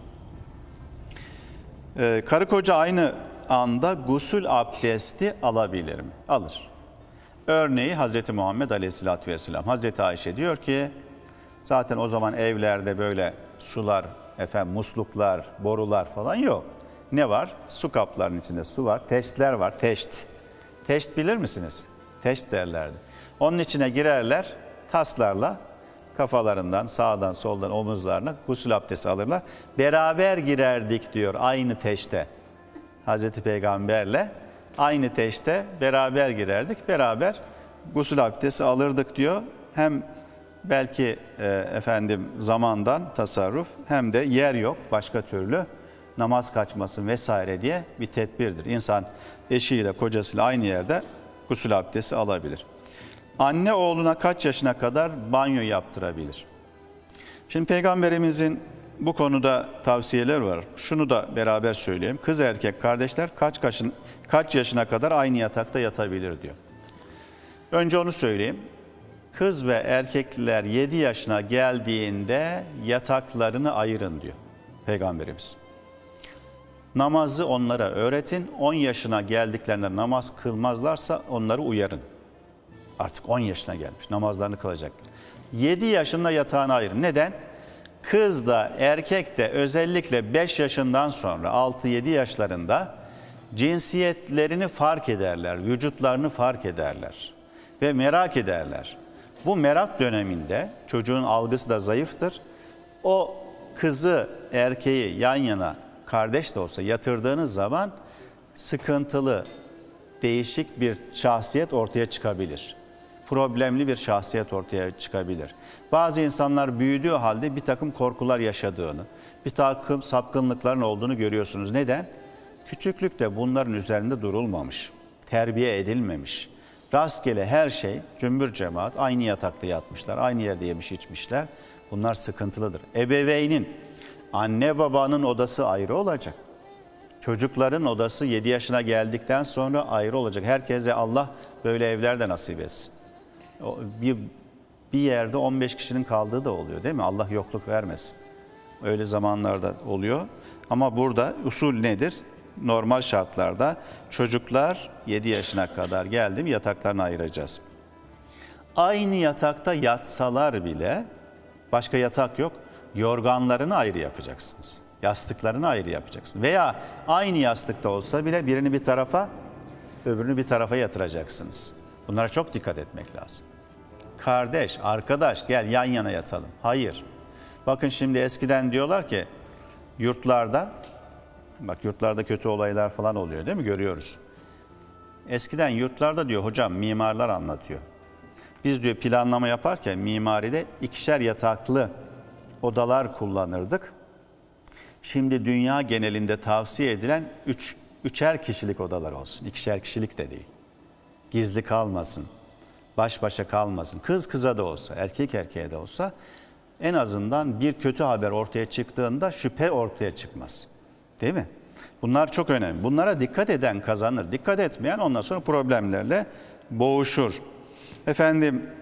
Karı koca aynı anda gusül abdesti alabilir mi? Alır. Örneği Hz. Muhammed Aleyhisselatü Vesselam. Hz. Ayşe diyor ki zaten o zaman evlerde böyle sular, musluklar, borular falan yok. Ne var? Su kaplarının içinde su var. Teştler var. Teşt. Teşt bilir misiniz? Teşt derlerdi. Onun içine girerler taslarla kafalarından sağdan soldan omuzlarına gusül abdesti alırlar. Beraber girerdik diyor aynı teşte. Hazreti Peygamberle aynı teşte beraber girerdik. Beraber gusül abdesti alırdık diyor. Hem belki zamandan tasarruf hem de yer yok başka türlü namaz kaçmasın vesaire diye bir tedbirdir. İnsan eşiyle kocasıyla aynı yerde gusül abdesti alabilir. Anne oğluna kaç yaşına kadar banyo yaptırabilir? Şimdi Peygamberimizin bu konuda tavsiyeler var. Şunu da beraber söyleyeyim. Kız erkek kardeşler kaç yaşına kadar aynı yatakta yatabilir diyor. Önce onu söyleyeyim. Kız ve erkekler 7 yaşına geldiğinde yataklarını ayırın diyor Peygamberimiz. Namazı onlara öğretin. 10 yaşına geldiklerinde namaz kılmazlarsa onları uyarın. Artık 10 yaşına gelmiş. Namazlarını kılacaklar. 7 yaşında yatağını ayırın. Neden? Kız da erkek de özellikle 5 yaşından sonra 6-7 yaşlarında cinsiyetlerini fark ederler. Vücutlarını fark ederler. Ve merak ederler. Bu merak döneminde çocuğun algısı da zayıftır. O kızı erkeği yan yana kardeş de olsa yatırdığınız zaman sıkıntılı, değişik bir şahsiyet ortaya çıkabilir. Problemli bir şahsiyet ortaya çıkabilir. Bazı insanlar büyüdüğü halde bir takım korkular yaşadığını, bir takım sapkınlıkların olduğunu görüyorsunuz. Neden? Küçüklükte bunların üzerinde durulmamış, terbiye edilmemiş. Rastgele her şey, cümbür cemaat aynı yatakta yatmışlar, aynı yerde yemiş içmişler. Bunlar sıkıntılıdır. Ebeveynin, anne babanın odası ayrı olacak. Çocukların odası 7 yaşına geldikten sonra ayrı olacak. Herkese Allah böyle evler de nasip etsin. Bir yerde 15 kişinin kaldığı da oluyor değil mi? Allah yokluk vermesin. Öyle zamanlarda oluyor. Ama burada usul nedir? Normal şartlarda çocuklar 7 yaşına kadar geldi mi yataklarını ayıracağız. Aynı yatakta yatsalar bile başka yatak yok. Yorganlarını ayrı yapacaksınız. Yastıklarını ayrı yapacaksınız. Veya aynı yastıkta olsa bile birini bir tarafa, öbürünü bir tarafa yatıracaksınız. Bunlara çok dikkat etmek lazım. Kardeş, arkadaş gel yan yana yatalım. Hayır. Bakın şimdi eskiden diyorlar ki yurtlarda, bak yurtlarda kötü olaylar falan oluyor değil mi? Görüyoruz. Eskiden yurtlarda diyor hocam mimarlar anlatıyor. Biz diyor planlama yaparken mimaride 2'şer yataklı odalar kullanırdık. Şimdi dünya genelinde tavsiye edilen 3'er kişilik odalar olsun. 2'şer kişilik de değil. Gizli kalmasın. Baş başa kalmasın. Kız kıza da olsa, erkek erkeğe de olsa en azından bir kötü haber ortaya çıktığında şüphe ortaya çıkmaz. Değil mi? Bunlar çok önemli. Bunlara dikkat eden kazanır. Dikkat etmeyen ondan sonra problemlerle boğuşur.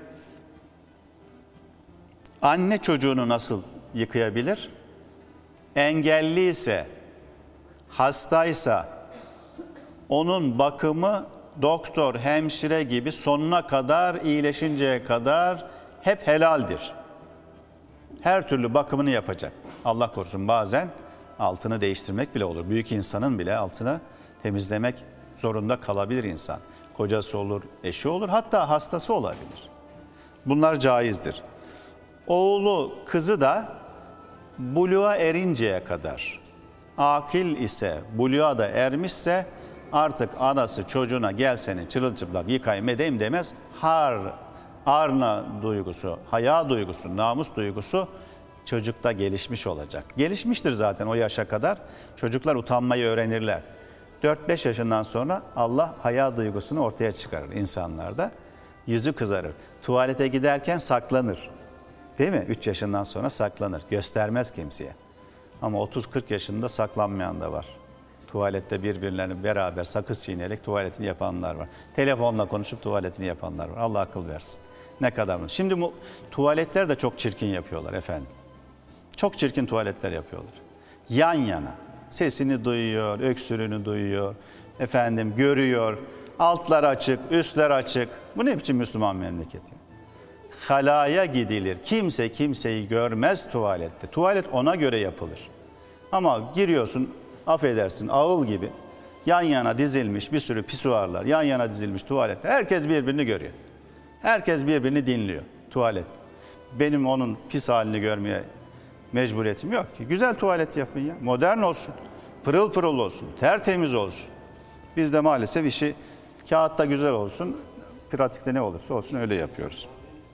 Anne çocuğunu nasıl yıkayabilir? engelli ise, hastaysa onun bakımı doktor, hemşire gibi sonuna kadar, iyileşinceye kadar hep helaldir. Her türlü bakımını yapacak. Allah korusun bazen altını değiştirmek bile olur. Büyük insanın bile altını temizlemek zorunda kalabilir insan. Kocası olur, eşi olur, hatta hastası olabilir. Bunlar caizdir. Oğlu, kızı da buluğa erinceye kadar, akil ise, buluğa da ermişse artık anası çocuğuna gel seni çırılçıplak yıkayım edeyim demez. Arna duygusu, haya duygusu, namus duygusu çocukta gelişmiş olacak. Gelişmiştir zaten o yaşa kadar. Çocuklar utanmayı öğrenirler. 4-5 yaşından sonra Allah haya duygusunu ortaya çıkarır insanlarda. Yüzü kızarır. Tuvalete giderken saklanır. Değil mi? 3 yaşından sonra saklanır. Göstermez kimseye. Ama 30-40 yaşında saklanmayan da var. Tuvalette birbirlerini beraber sakız çiğneyerek tuvaletini yapanlar var. Telefonla konuşup tuvaletini yapanlar var. Allah akıl versin. Ne kadar mı? Şimdi bu tuvaletler de çok çirkin yapıyorlar efendim. Çok çirkin tuvaletler yapıyorlar. Yan yana. Sesini duyuyor, öksürüğünü duyuyor. Efendim görüyor. Altlar açık, üstler açık. Bu ne biçim Müslüman memleketi? Halaya gidilir. Kimse kimseyi görmez tuvalette. Tuvalet ona göre yapılır. Ama giriyorsun, affedersin, ağıl gibi yan yana dizilmiş bir sürü pisuarlar, yan yana dizilmiş tuvalet. Herkes birbirini görüyor. Herkes birbirini dinliyor tuvalet. Benim onun pis halini görmeye mecburiyetim yok ki. Güzel tuvalet yapın ya. Modern olsun. Pırıl pırıl olsun. Tertemiz olsun. Biz de maalesef işi kağıtta güzel olsun, pratikte ne olursa olsun öyle yapıyoruz.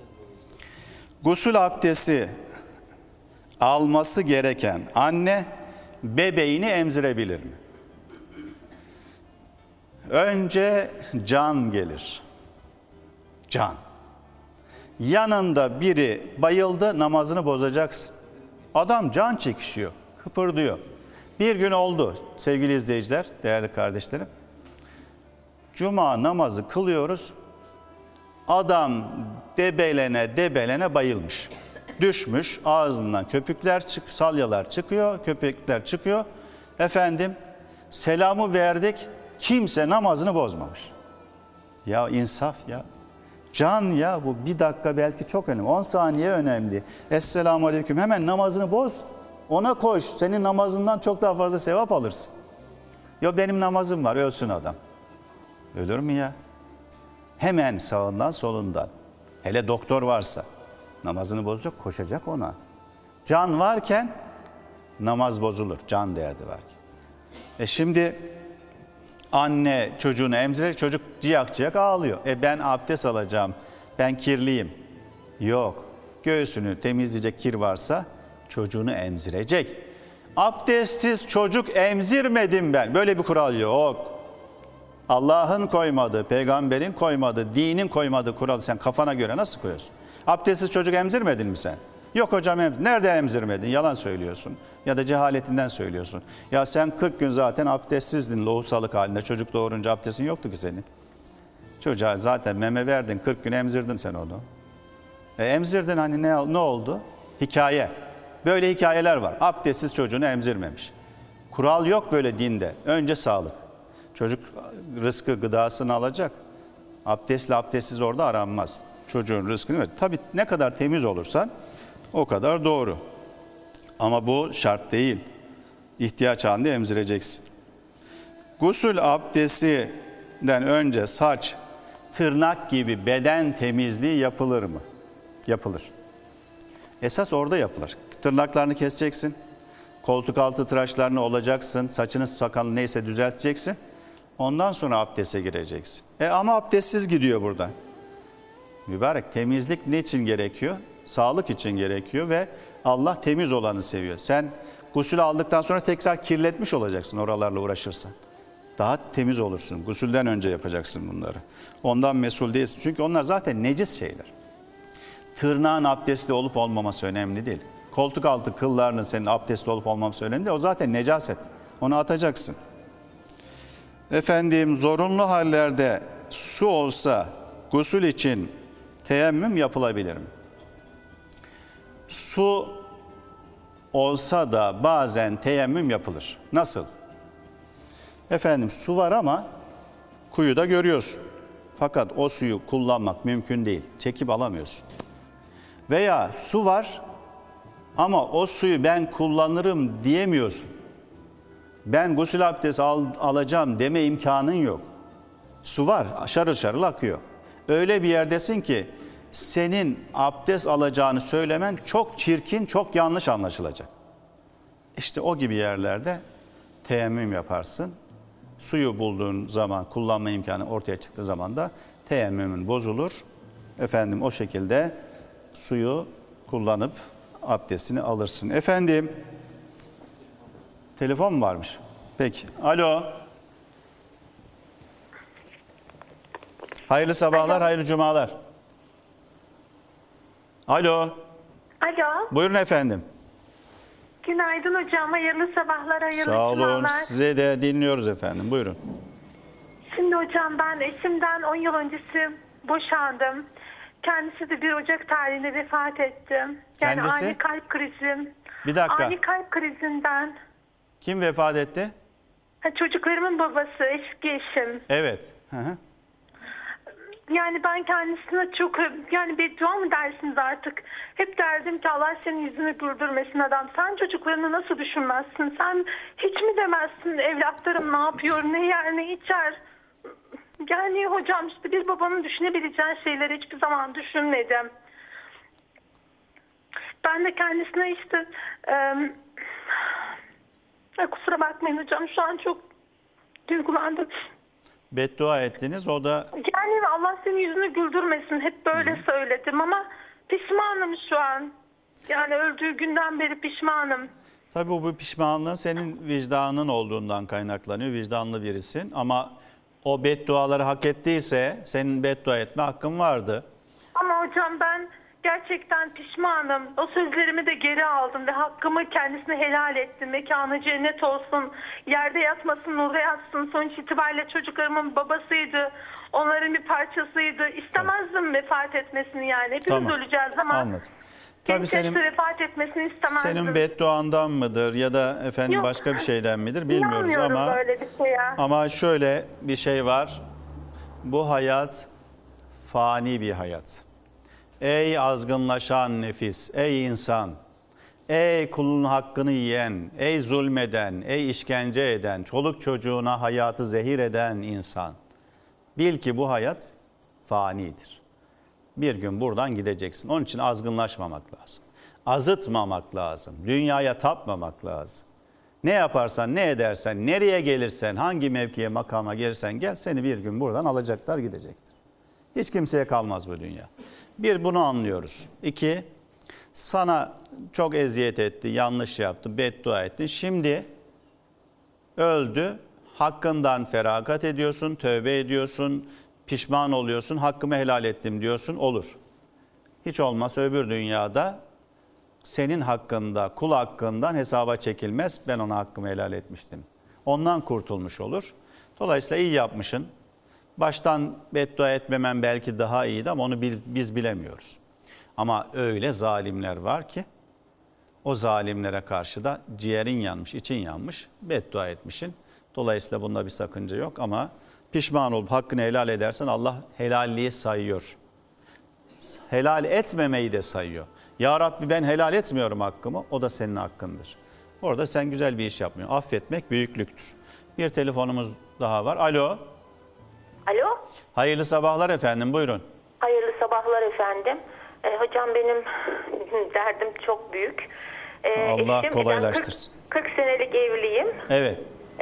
Gusül abdesti alması gereken anne bebeğini emzirebilir mi? Önce can gelir. Can. Yanında biri bayıldı, namazını bozacaksın. Adam can çekişiyor, kıpırdıyor. Bir gün oldu sevgili izleyiciler, değerli kardeşlerim. Cuma namazı kılıyoruz. Adam debelene bayılmış. Düşmüş, ağzından köpükler salyalar çıkıyor, köpükler çıkıyor. Efendim, selamı verdik, kimse namazını bozmamış. Ya insaf ya. Can ya, bu bir dakika belki çok önemli. 10 saniye önemli. Esselamu aleyküm, hemen namazını boz. Ona koş, senin namazından çok daha fazla sevap alırsın. Ya benim namazım var, ölsün adam. Ölür mü ya? Hemen sağından solundan. Hele doktor varsa namazını bozacak, koşacak ona. Can varken namaz bozulur, can derdi varken. Şimdi anne çocuğunu emzirir, çocuk ciyak ciyak ağlıyor. Ben abdest alacağım, ben kirliyim. Yok, göğsünü temizleyecek kir varsa çocuğunu emzirecek. Abdestsiz çocuk emzirmedim ben. Böyle bir kural yok. Allah'ın koymadığı, peygamberin koymadığı, dinin koymadığı kuralı sen kafana göre nasıl koyuyorsun? Abdestsiz çocuk emzirmedin mi sen? Yok hocam, nerede emzirmedin? Yalan söylüyorsun ya da cehaletinden söylüyorsun. Ya sen 40 gün zaten abdestsizdin, lohusalık halinde. Çocuk doğurunca abdestin yoktu ki senin. Çocuğa zaten meme verdin, 40 gün emzirdin sen onu. Emzirdin, hani ne oldu? Hikaye. Böyle hikayeler var. Abdestsiz çocuğunu emzirmemiş. Kural yok böyle dinde. Önce sağlık. Çocuk rızkı, gıdasını alacak. Abdestli abdestsiz orada aranmaz. Çocuğun rızkını ver. Tabii ne kadar temiz olursan o kadar doğru. Ama bu şart değil. İhtiyaç halinde emzireceksin. Gusül abdestinden önce saç, tırnak gibi beden temizliği yapılır mı? Yapılır. Esas orada yapılır. Tırnaklarını keseceksin. Koltuk altı tıraşlarını olacaksın. Saçını, sakalını neyse düzelteceksin. Ondan sonra abdeste gireceksin. Ama abdestsiz gidiyor buradan. Mübarek, temizlik ne için gerekiyor? Sağlık için gerekiyor ve Allah temiz olanı seviyor. Sen gusül aldıktan sonra tekrar kirletmiş olacaksın oralarla uğraşırsan. Daha temiz olursun. Gusülden önce yapacaksın bunları. Ondan mesul değilsin. Çünkü onlar zaten necis şeyler. Tırnağın abdestli olup olmaması önemli değil. Koltuk altı kıllarının senin abdestli olup olmaması önemli değil. O zaten necaset. Onu atacaksın. Efendim, zorunlu hallerde su olsa gusül için teyemmüm yapılabilir mi? Su olsa da bazen teyemmüm yapılır. Nasıl? Efendim su var ama kuyuda görüyorsun. Fakat o suyu kullanmak mümkün değil. Çekip alamıyorsun. Veya su var ama o suyu ben kullanırım diyemiyorsun. Ben gusül abdesti alacağım deme imkanın yok. Su var, şarıl şarıl akıyor. Öyle bir yerdesin ki senin abdest alacağını söylemen çok çirkin, çok yanlış anlaşılacak. İşte o gibi yerlerde teyemmüm yaparsın. Suyu bulduğun zaman, kullanma imkanı ortaya çıktığı zaman da teyemmümün bozulur. Efendim o şekilde suyu kullanıp abdestini alırsın. Efendim, telefon mu varmış? Peki. Alo. Hayırlı sabahlar, hayırlı cumalar. Alo. Alo. Buyurun efendim. Günaydın hocam. Hayırlı sabahlar, hayırlı Sağ olun. cumalar. Size de dinliyoruz efendim. Buyurun. Şimdi hocam ben eşimden 10 yıl öncesi boşandım. Kendisi de 1 Ocak tarihinde vefat etti. Yani Kendisi? ani kalp krizi. Bir dakika. Ani kalp krizinden. Kim vefat etti? Çocuklarımın babası, eski eşim. Evet. Hı hı. Yani ben kendisine çok, yani beddua mı dersiniz artık? Hep derdim ki Allah senin yüzünü güldürmesin adam. Sen çocuklarını nasıl düşünmezsin? Sen hiç mi demezsin evlatlarım ne yapıyor, ne yer, ne içer? Yani hocam işte bir babanın düşünebileceği şeyleri hiçbir zaman düşünmedim. Ben de kendisine işte kusura bakmayın hocam şu an çok duygulandım. Beddua ettiniz. O da Yani Allah senin yüzünü güldürmesin. Hep böyle söyledim ama pişmanım şu an. Yani öldüğü günden beri pişmanım. tabii bu pişmanlığın senin vicdanın olduğundan kaynaklanıyor. Vicdanlı birisin ama o bedduaları hak ettiyse senin beddua etme hakkın vardı. Ama hocam ben gerçekten pişmanım. O sözlerimi de geri aldım ve hakkımı kendisine helal ettim. Mekanı cennet olsun. Yerde yatmasın, nurda yatsın. Sonuç itibariyle çocuklarımın babasıydı. Onların bir parçasıydı. İstemezdim vefat etmesini yani. Hepimiz Tamam. öleceğiz ama Anladım. Tabii genç yaşta vefat etmesini istemezdim. senin bedduandan mıdır ya da efendim Yok. başka bir şeyden midir bilmiyoruz İnanmıyorum ama böyle bir şeye. ama şöyle bir şey var. Bu hayat fani bir hayat. Ey azgınlaşan nefis, ey insan, ey kulun hakkını yiyen, ey zulmeden, ey işkence eden, çoluk çocuğuna hayatı zehir eden insan. Bil ki bu hayat fanidir. Bir gün buradan gideceksin. Onun için azgınlaşmamak lazım. Azıtmamak lazım. Dünyaya tapmamak lazım. Ne yaparsan, ne edersen, nereye gelirsen, hangi mevkiye, makama gelirsen gel, seni bir gün buradan alacaklar, gidecektir. Hiç kimseye kalmaz bu dünya. Bir, bunu anlıyoruz. İki, sana çok eziyet etti, yanlış yaptı, beddua etti. Şimdi öldü, hakkından feragat ediyorsun, tövbe ediyorsun, pişman oluyorsun, hakkımı helal ettim diyorsun, olur. Hiç olmazsa öbür dünyada senin hakkında, kul hakkından hesaba çekilmez. Ben ona hakkımı helal etmiştim. Ondan kurtulmuş olur. Dolayısıyla iyi yapmışsın. Baştan beddua etmemen belki daha iyiydi ama onu biz bilemiyoruz. Ama öyle zalimler var ki o zalimlere karşı da ciğerin yanmış, için yanmış, beddua etmişsin. Dolayısıyla bunda bir sakınca yok ama pişman olup hakkını helal edersen Allah helalliği sayıyor. Helal etmemeyi de sayıyor. Ya Rabbi ben helal etmiyorum hakkımı, o da senin hakkındır. Orada sen güzel bir iş yapmıyorsun. Affetmek büyüklüktür. Bir telefonumuz daha var. Alo. Alo. Hayırlı sabahlar efendim, buyurun. Hayırlı sabahlar efendim. Hocam benim derdim çok büyük. Allah eşim, kolaylaştırsın. 40 senelik evliyim. Evet.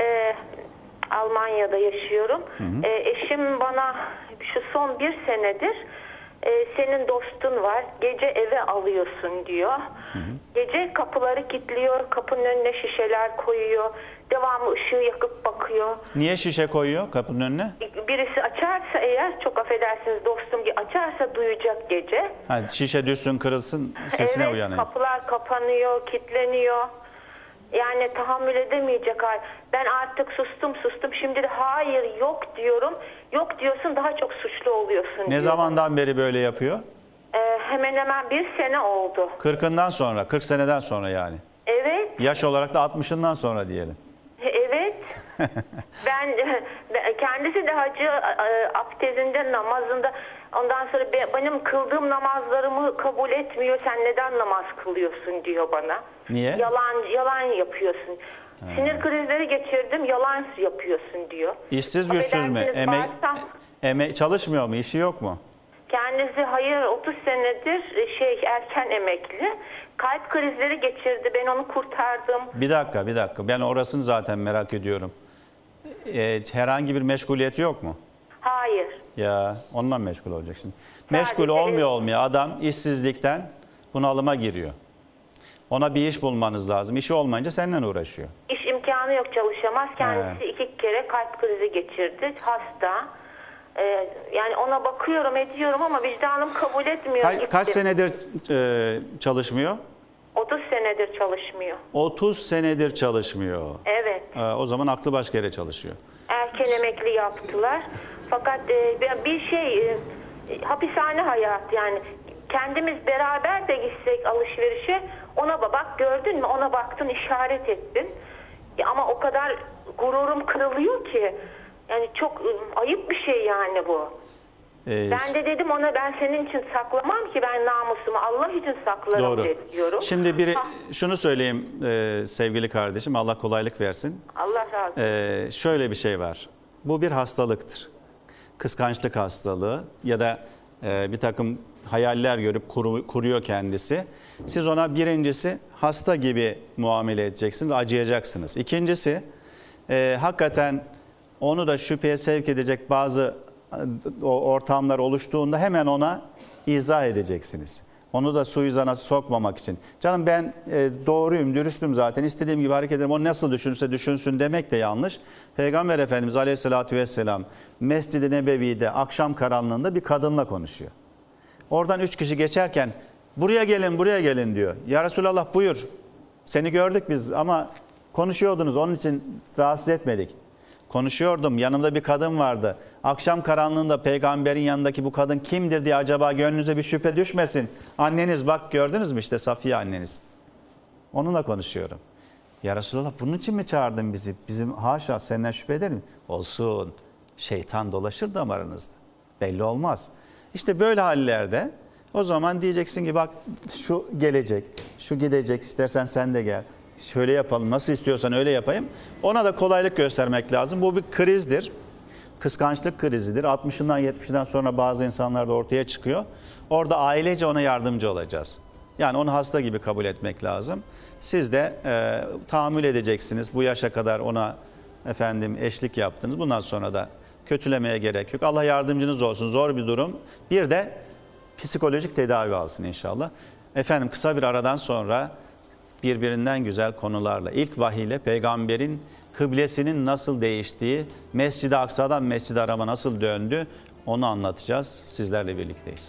Almanya'da yaşıyorum. Eşim bana şu son 1 senedir senin dostun var, gece eve alıyorsun diyor. Gece kapıları kilitliyor, kapının önüne şişeler koyuyor. Devamlı ışığı yakıp bakıyor. Niye şişe koyuyor kapının önüne? Birisi açarsa eğer, çok affedersiniz dostum, açarsa duyacak gece. Ha, şişe düşsün, kırılsın, sesine evet, uyanıyor. Kapılar kapanıyor, kilitleniyor. Yani tahammül edemeyecek hal. Ben artık sustum. Şimdi de hayır yok diyorum. Yok diyorsun, daha çok suçlu oluyorsun diyor. Ne zamandan beri böyle yapıyor? Hemen hemen 1 sene oldu. 40'ından sonra, 40 seneden sonra yani. Evet. Yaş olarak da 60'ından sonra diyelim. Evet. ben kendisi de hacı abdestinde, namazında, ondan sonra benim kıldığım namazlarımı kabul etmiyor. Sen neden namaz kılıyorsun diyor bana. Niye? Yalan yapıyorsun. Sinir krizleri geçirdim, yalan yapıyorsun diyor. İşsiz güçsüz mü? Çalışmıyor mu? İşi yok mu? Kendisi hayır 30 senedir erken emekli. Kalp krizleri geçirdi. Ben onu kurtardım. Bir dakika. Ben orasını zaten merak ediyorum. Herhangi bir meşguliyeti yok mu? Hayır. Ya onunla meşgul olacak şimdi. Meşgul olmuyor adam işsizlikten bunalıma giriyor. Ona bir iş bulmanız lazım. İşi olmayınca seninle uğraşıyor. İş imkanı yok, çalışamaz. Kendisi 2 kere kalp krizi geçirdi. Hasta. Yani ona bakıyorum ediyorum ama vicdanım kabul etmiyor. Kaç senedir çalışmıyor? 30 senedir çalışmıyor. 30 senedir çalışmıyor. Evet. O zaman aklı başka yere çalışıyor. Erken emekli yaptılar. Fakat hapishane hayatı yani. Kendimiz beraber de gitsek alışverişe, ona bak gördün mü, ona baktın, işaret ettin. Ama o kadar gururum kırılıyor ki. Yani çok ayıp bir şey yani bu. Ben de dedim ona, ben senin için saklamam ki, ben namusumu Allah için saklarım diyorum. Şimdi şunu söyleyeyim sevgili kardeşim, Allah kolaylık versin. Allah razı olsun. Şöyle bir şey var. Bu bir hastalıktır. Kıskançlık hastalığı ya da bir takım hayaller görüp kuruyor kendisi. Siz ona birincisi hasta gibi muamele edeceksiniz, acıyacaksınız. İkincisi hakikaten onu da şüpheye sevk edecek bazı ortamlar oluştuğunda hemen ona izah edeceksiniz. Onu da suizana sokmamak için. Canım ben doğruyum, dürüstüm zaten, istediğim gibi hareket ederim, o nasıl düşünürse düşünsün demek de yanlış. Peygamber Efendimiz Aleyhisselatü Vesselam Mescid-i Nebevi'de akşam karanlığında bir kadınla konuşuyor. Oradan 3 kişi geçerken buraya gelin diyor. Ya Resulallah buyur, seni gördük biz ama konuşuyordunuz, onun için rahatsız etmedik. Konuşuyordum, yanımda bir kadın vardı. Akşam karanlığında peygamberin yanındaki bu kadın kimdir diye acaba gönlünüze bir şüphe düşmesin. Anneniz, bak gördünüz mü işte Safiye anneniz. Onunla konuşuyorum. Ya Resulallah bunun için mi çağırdın bizi? Bizim haşa senden şüphe ederim. Olsun, şeytan dolaşır damarınızda. Belli olmaz. İşte böyle hallerde o zaman diyeceksin ki bak şu gelecek, şu gidecek, istersen sen de gel. Şöyle yapalım, nasıl istiyorsan öyle yapayım. Ona da kolaylık göstermek lazım. Bu bir krizdir. Kıskançlık krizidir. 60'ından 70'den sonra bazı insanlar da ortaya çıkıyor. Orada ailece ona yardımcı olacağız. Yani onu hasta gibi kabul etmek lazım. Siz de tahammül edeceksiniz. Bu yaşa kadar ona eşlik yaptınız. Bundan sonra da kötülemeye gerek yok. Allah yardımcınız olsun. Zor bir durum. Bir de psikolojik tedavi alsın inşallah. Kısa bir aradan sonra birbirinden güzel konularla, ilk vahiyle peygamberin kıblesinin nasıl değiştiği, Mescid-i Aksa'dan Mescid-i Haram'a nasıl döndü, onu anlatacağız. Sizlerle birlikteyiz.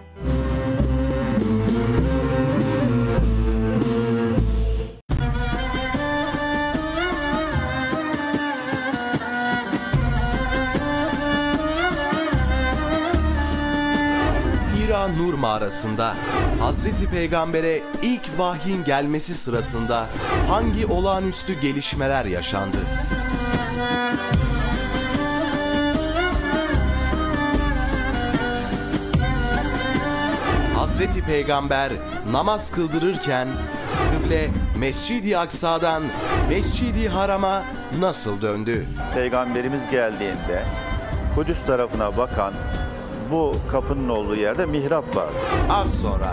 Hira Nur Mağarası'nda Hazreti Peygamber'e ilk vahyin gelmesi sırasında hangi olağanüstü gelişmeler yaşandı? Hazreti Peygamber namaz kıldırırken kıble Mescid-i Aksa'dan Mescid-i Haram'a nasıl döndü? Peygamberimiz geldiğinde Kudüs tarafına bakan bu kapının olduğu yerde mihrap var. Az sonra.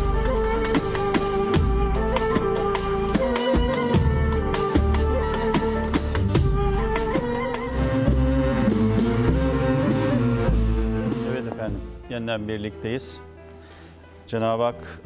Evet efendim, yeniden birlikteyiz. Cenab-ı Hak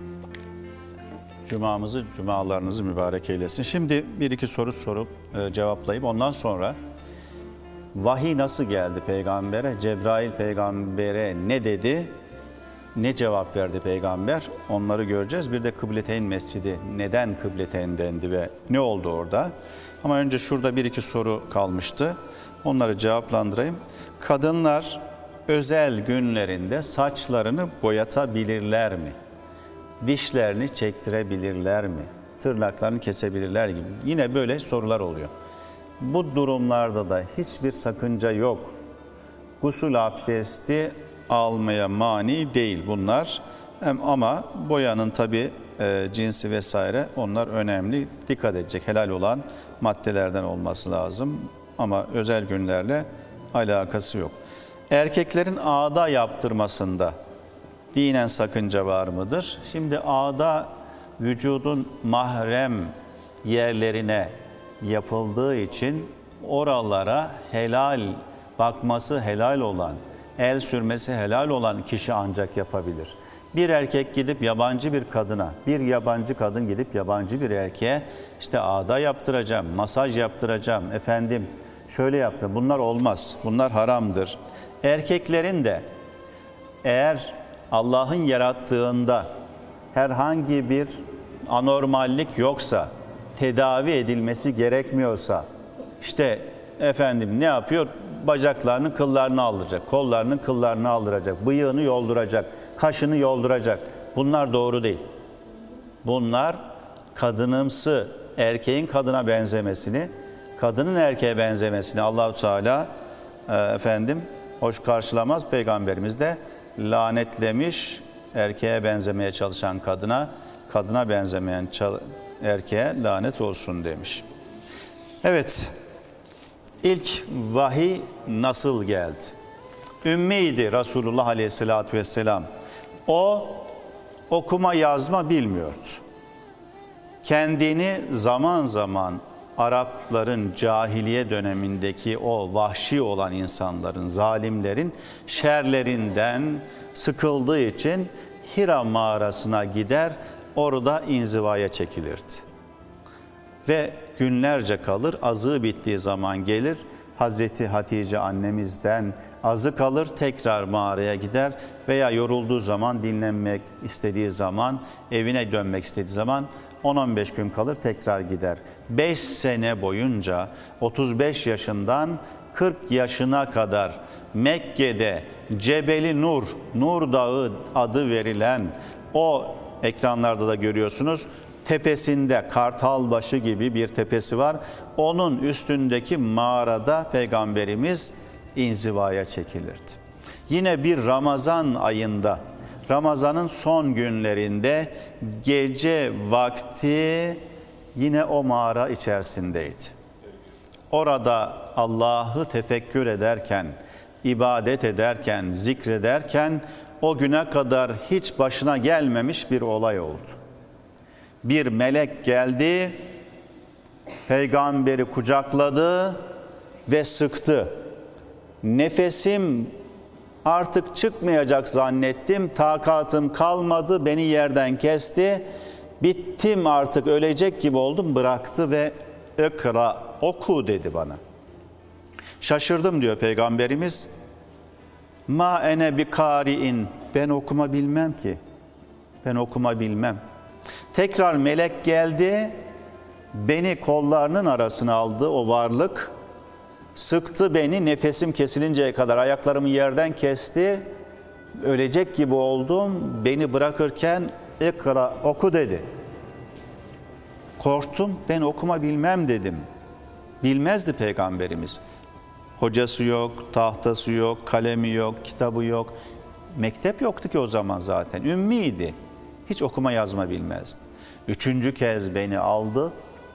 cumalarınızı mübarek eylesin. Şimdi bir iki soru sorup cevaplayıp ondan sonra vahiy nasıl geldi peygambere? Cebrail peygambere ne dedi? Ne cevap verdi peygamber? Onları göreceğiz. Bir de Kıbleteyn Mescidi neden Kıbleteyn dendi ve ne oldu orada? Ama önce şurada bir iki soru kalmıştı. Onları cevaplandırayım. Kadınlar özel günlerinde saçlarını boyatabilirler mi? Dişlerini çektirebilirler mi? tırnaklarını kesebilirler gibi. Yine böyle sorular oluyor. Bu durumlarda da hiçbir sakınca yok. Gusül abdesti almaya mani değil bunlar. Ama boyanın tabi cinsi vesaire onlar önemli. Dikkat edecek helal olan maddelerden olması lazım. Ama özel günlerle alakası yok. Erkeklerin ağda yaptırmasında dinen sakınca var mıdır? Şimdi ağda vücudun mahrem yerlerine yapıldığı için oralara helal, bakması helal olan, el sürmesi helal olan kişi ancak yapabilir. Bir erkek gidip yabancı bir kadına, bir yabancı kadın gidip yabancı bir erkeğe işte ağda yaptıracağım, masaj yaptıracağım, efendim şöyle yaptım. Bunlar olmaz. Bunlar haramdır. Erkeklerin de eğer Allah'ın yarattığında herhangi bir anormallik yoksa, tedavi edilmesi gerekmiyorsa, işte efendim ne yapıyor? Bacaklarının kıllarını aldıracak, kollarının kıllarını aldıracak, bıyığını yolduracak, kaşını yolduracak. Bunlar doğru değil. Bunlar kadınımsı, erkeğin kadına benzemesini, kadının erkeğe benzemesini Allah-u Teala hoş karşılamaz. Peygamberimiz de lanetlemiş, erkeğe benzemeye çalışan kadına, kadına benzemeyen erkeğe lanet olsun demiş. Evet, ilk vahiy nasıl geldi? Ümmiydi Resulullah Aleyhisselatü Vesselam. O okuma yazma bilmiyordu. Kendini zaman zaman Arapların cahiliye dönemindeki o vahşi olan insanların, zalimlerin şerlerinden sıkıldığı için Hira mağarasına gider, orada inzivaya çekilirdi. Ve günlerce kalır, azığı bittiği zaman gelir, Hazreti Hatice annemizden azık alır, tekrar mağaraya gider veya yorulduğu zaman, dinlenmek istediği zaman, evine dönmek istediği zaman 10-15 gün kalır, tekrar gider. 5 sene boyunca 35 yaşından 40 yaşına kadar Mekke'de Cebeli Nur, Nur Dağı adı verilen o ekranlarda da görüyorsunuz. Tepesinde Kartalbaşı gibi bir tepesi var. Onun üstündeki mağarada Peygamberimiz inzivaya çekilirdi. Yine bir Ramazan ayında, Ramazan'ın son günlerinde gece vakti yine o mağara içerisindeydi. Orada Allah'ı tefekkür ederken, ibadet ederken, zikrederken o güne kadar hiç başına gelmemiş bir olay oldu. Bir melek geldi, peygamberi kucakladı ve sıktı. Nefesim artık çıkmayacak zannettim, takatım kalmadı, beni yerden kesti. Bittim artık, ölecek gibi oldum, bıraktı ve ikra, oku dedi bana. Şaşırdım diyor Peygamberimiz. Ma ene bi kari'in, ben okuma bilmem ki. Ben okuma bilmem. Tekrar melek geldi, beni kollarının arasına aldı o varlık. Sıktı beni, nefesim kesilinceye kadar ayaklarımı yerden kesti. Ölecek gibi oldum. Beni bırakırken ikra, oku dedi. Korktum, ben okuma bilmem dedim. Bilmezdi Peygamberimiz. Hocası yok, tahtası yok, kalemi yok, kitabı yok. Mektep yoktu ki o zaman zaten. Ümmiydi. Hiç okuma yazma bilmezdi. 3. kez beni aldı.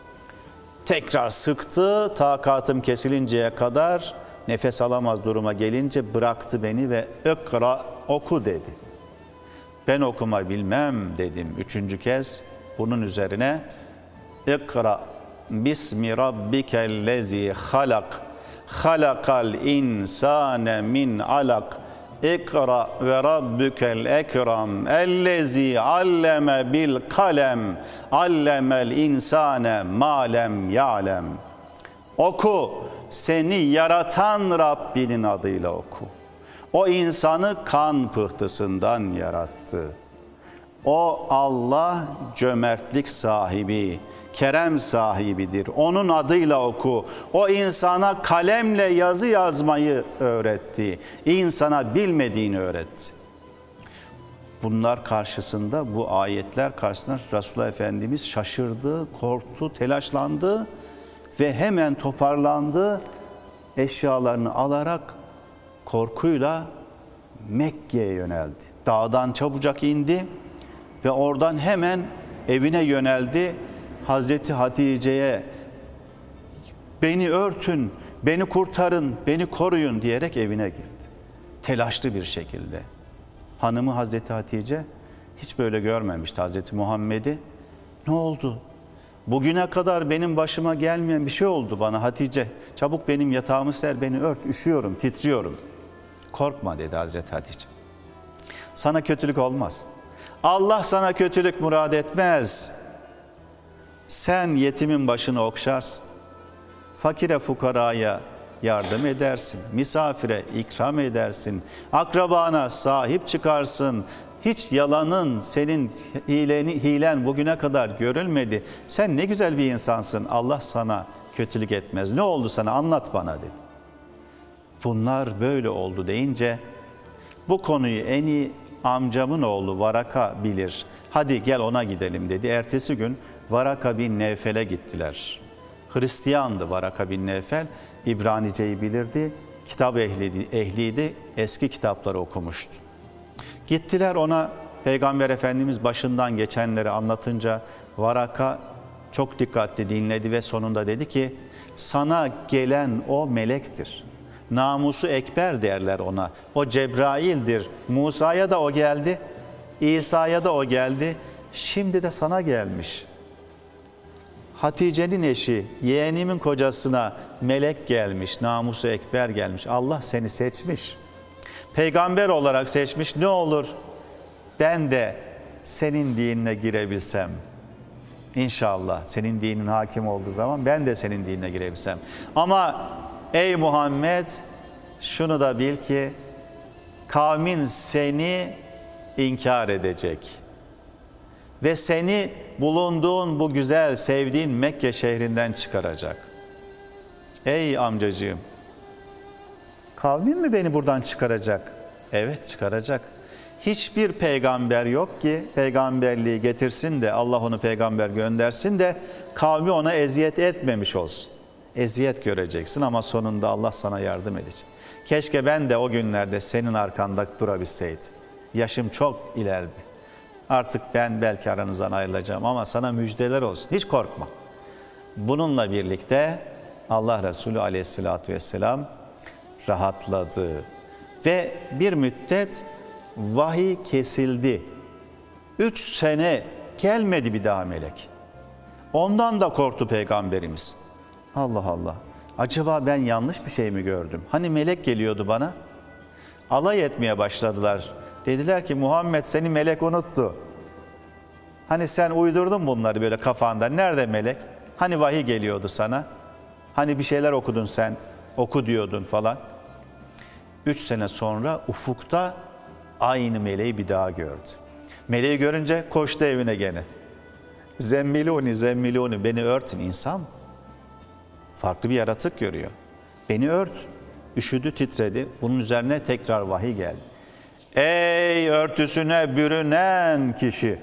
Tekrar sıktı, takatım kesilinceye kadar, nefes alamaz duruma gelince bıraktı beni ve ikra, oku dedi. Ben okuma bilmem dedim 3. kez. Bunun üzerine ikra bismi rabbikellezi halak, halakal insane min alak, ikra ve rabbukel ekram ellezi alleme bil kalem allemel insane ma lem ya'lem. Oku, seni yaratan Rabbinin adıyla oku. O insanı kan pıhtısından yarattı. O Allah cömertlik sahibi, kerem sahibidir. Onun adıyla oku. O insana kalemle yazı yazmayı öğretti. İnsana bilmediğini öğretti. Bunlar karşısında, bu ayetler karşısında Resulullah Efendimiz şaşırdı, korktu, telaşlandı ve hemen toparlandı. Eşyalarını alarak korkuyla Mekke'ye yöneldi. Dağdan çabucak indi ve oradan hemen evine yöneldi. Hazreti Hatice'ye beni örtün, beni kurtarın, beni koruyun diyerek evine girdi. Telaşlı bir şekilde. Hanımı Hazreti Hatice hiç böyle görmemişti Hazreti Muhammed'i. Ne oldu? Bugüne kadar benim başıma gelmeyen bir şey oldu bana Hatice. Çabuk benim yatağımı ser, beni ört, üşüyorum, titriyorum. Korkma dedi Hazreti Hatice. Sana kötülük olmaz. Allah sana kötülük murad etmez. Sen yetimin başını okşarsın. Fakire fukaraya yardım edersin. Misafire ikram edersin. Akrabana sahip çıkarsın. Hiç yalanın, senin hilen bugüne kadar görülmedi. Sen ne güzel bir insansın. Allah sana kötülük etmez. Ne oldu sana? Anlat bana dedi. Bunlar böyle oldu deyince bu konuyu en iyi amcamın oğlu Varaka bilir. Hadi gel ona gidelim dedi. Ertesi gün Varaka bin Nevfel'e gittiler. Hristiyandı Varaka bin Nevfel. İbranice'yi bilirdi. Kitap ehliydi. Eski kitapları okumuştu. Gittiler ona, Peygamber Efendimiz başından geçenleri anlatınca Varaka çok dikkatli dinledi ve sonunda dedi ki sana gelen o melektir. Namusu ekber derler ona. O Cebrail'dir. Musa'ya da o geldi. İsa'ya da o geldi. Şimdi de sana gelmiş. Hatice'nin eşi, yeğenimin kocasına melek gelmiş, namusu ekber gelmiş. Allah seni seçmiş. Peygamber olarak seçmiş. Ne olur ben de senin dinine girebilsem. İnşallah senin dinin hakim olduğu zaman ben de senin dinine girebilsem. Ama ey Muhammed şunu da bil ki kavmin seni inkar edecek. Ve seni bulunduğun bu güzel, sevdiğin Mekke şehrinden çıkaracak. Ey amcacığım, kavmin mi beni buradan çıkaracak? Evet, çıkaracak. Hiçbir peygamber yok ki peygamberliği getirsin de Allah onu peygamber göndersin de kavmi ona eziyet etmemiş olsun. Eziyet göreceksin ama sonunda Allah sana yardım edecek. Keşke ben de o günlerde senin arkanda durabilseydim. Yaşım çok ileride. Artık ben belki aranızdan ayrılacağım ama sana müjdeler olsun. Hiç korkma. Bununla birlikte Allah Resulü Aleyhisselatü Vesselam rahatladı. Ve bir müddet vahiy kesildi. 3 sene gelmedi bir daha melek. Ondan da korktu Peygamberimiz. Allah Allah. Acaba ben yanlış bir şey mi gördüm? Hani melek geliyordu bana? Alay etmeye başladılar. Dediler ki Muhammed seni melek unuttu. Hani sen uydurdun bunları böyle kafanda. Nerede melek? Hani vahiy geliyordu sana? Hani bir şeyler okudun sen? Oku diyordun falan. 3 sene sonra ufukta aynı meleği bir daha gördü. Meleği görünce koştu evine gene. Zemmiluni, zemmiluni, beni örtün insan. Farklı bir yaratık görüyor. Beni ört. Üşüdü, titredi. Bunun üzerine tekrar vahiy geldi. Ey örtüsüne bürünen kişi.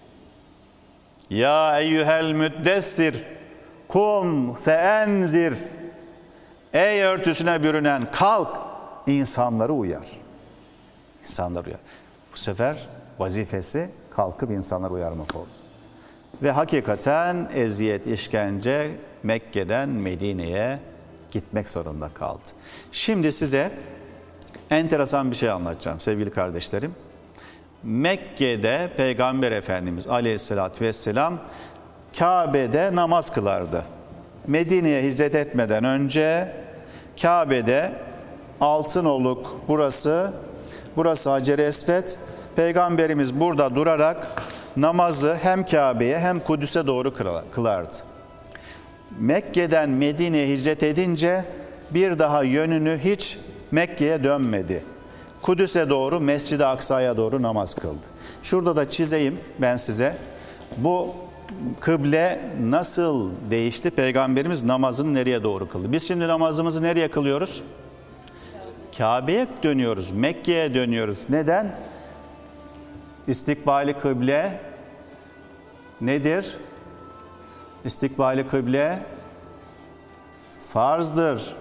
Ya eyyuhel müddessir. Kum feenzir. Ey örtüsüne bürünen kalk. İnsanları uyar. İnsanları uyar. Bu sefer vazifesi kalkıp insanları uyarmak oldu. Ve hakikaten eziyet, işkence Mekke'den Medine'ye gitmek zorunda kaldı. Şimdi size enteresan bir şey anlatacağım sevgili kardeşlerim. Mekke'de Peygamber Efendimiz Aleyhisselatü Vesselam Kabe'de namaz kılardı. Medine'ye hicret etmeden önce Kabe'de Altınoluk burası Hacer-i Esved. Peygamberimiz burada durarak namazı hem Kabe'ye hem Kudüs'e doğru kılardı. Mekke'den Medine'ye hicret edince bir daha yönünü hiç Mekke'ye dönmedi. Kudüs'e doğru, Mescid-i Aksa'ya doğru namaz kıldı. Şurada da çizeyim ben size. Bu kıble nasıl değişti? Peygamberimiz namazını nereye doğru kıldı? Biz şimdi namazımızı nereye kılıyoruz? Kabe'ye dönüyoruz, Mekke'ye dönüyoruz. Neden? İstikbali kıble nedir? İstikbali kıble farzdır.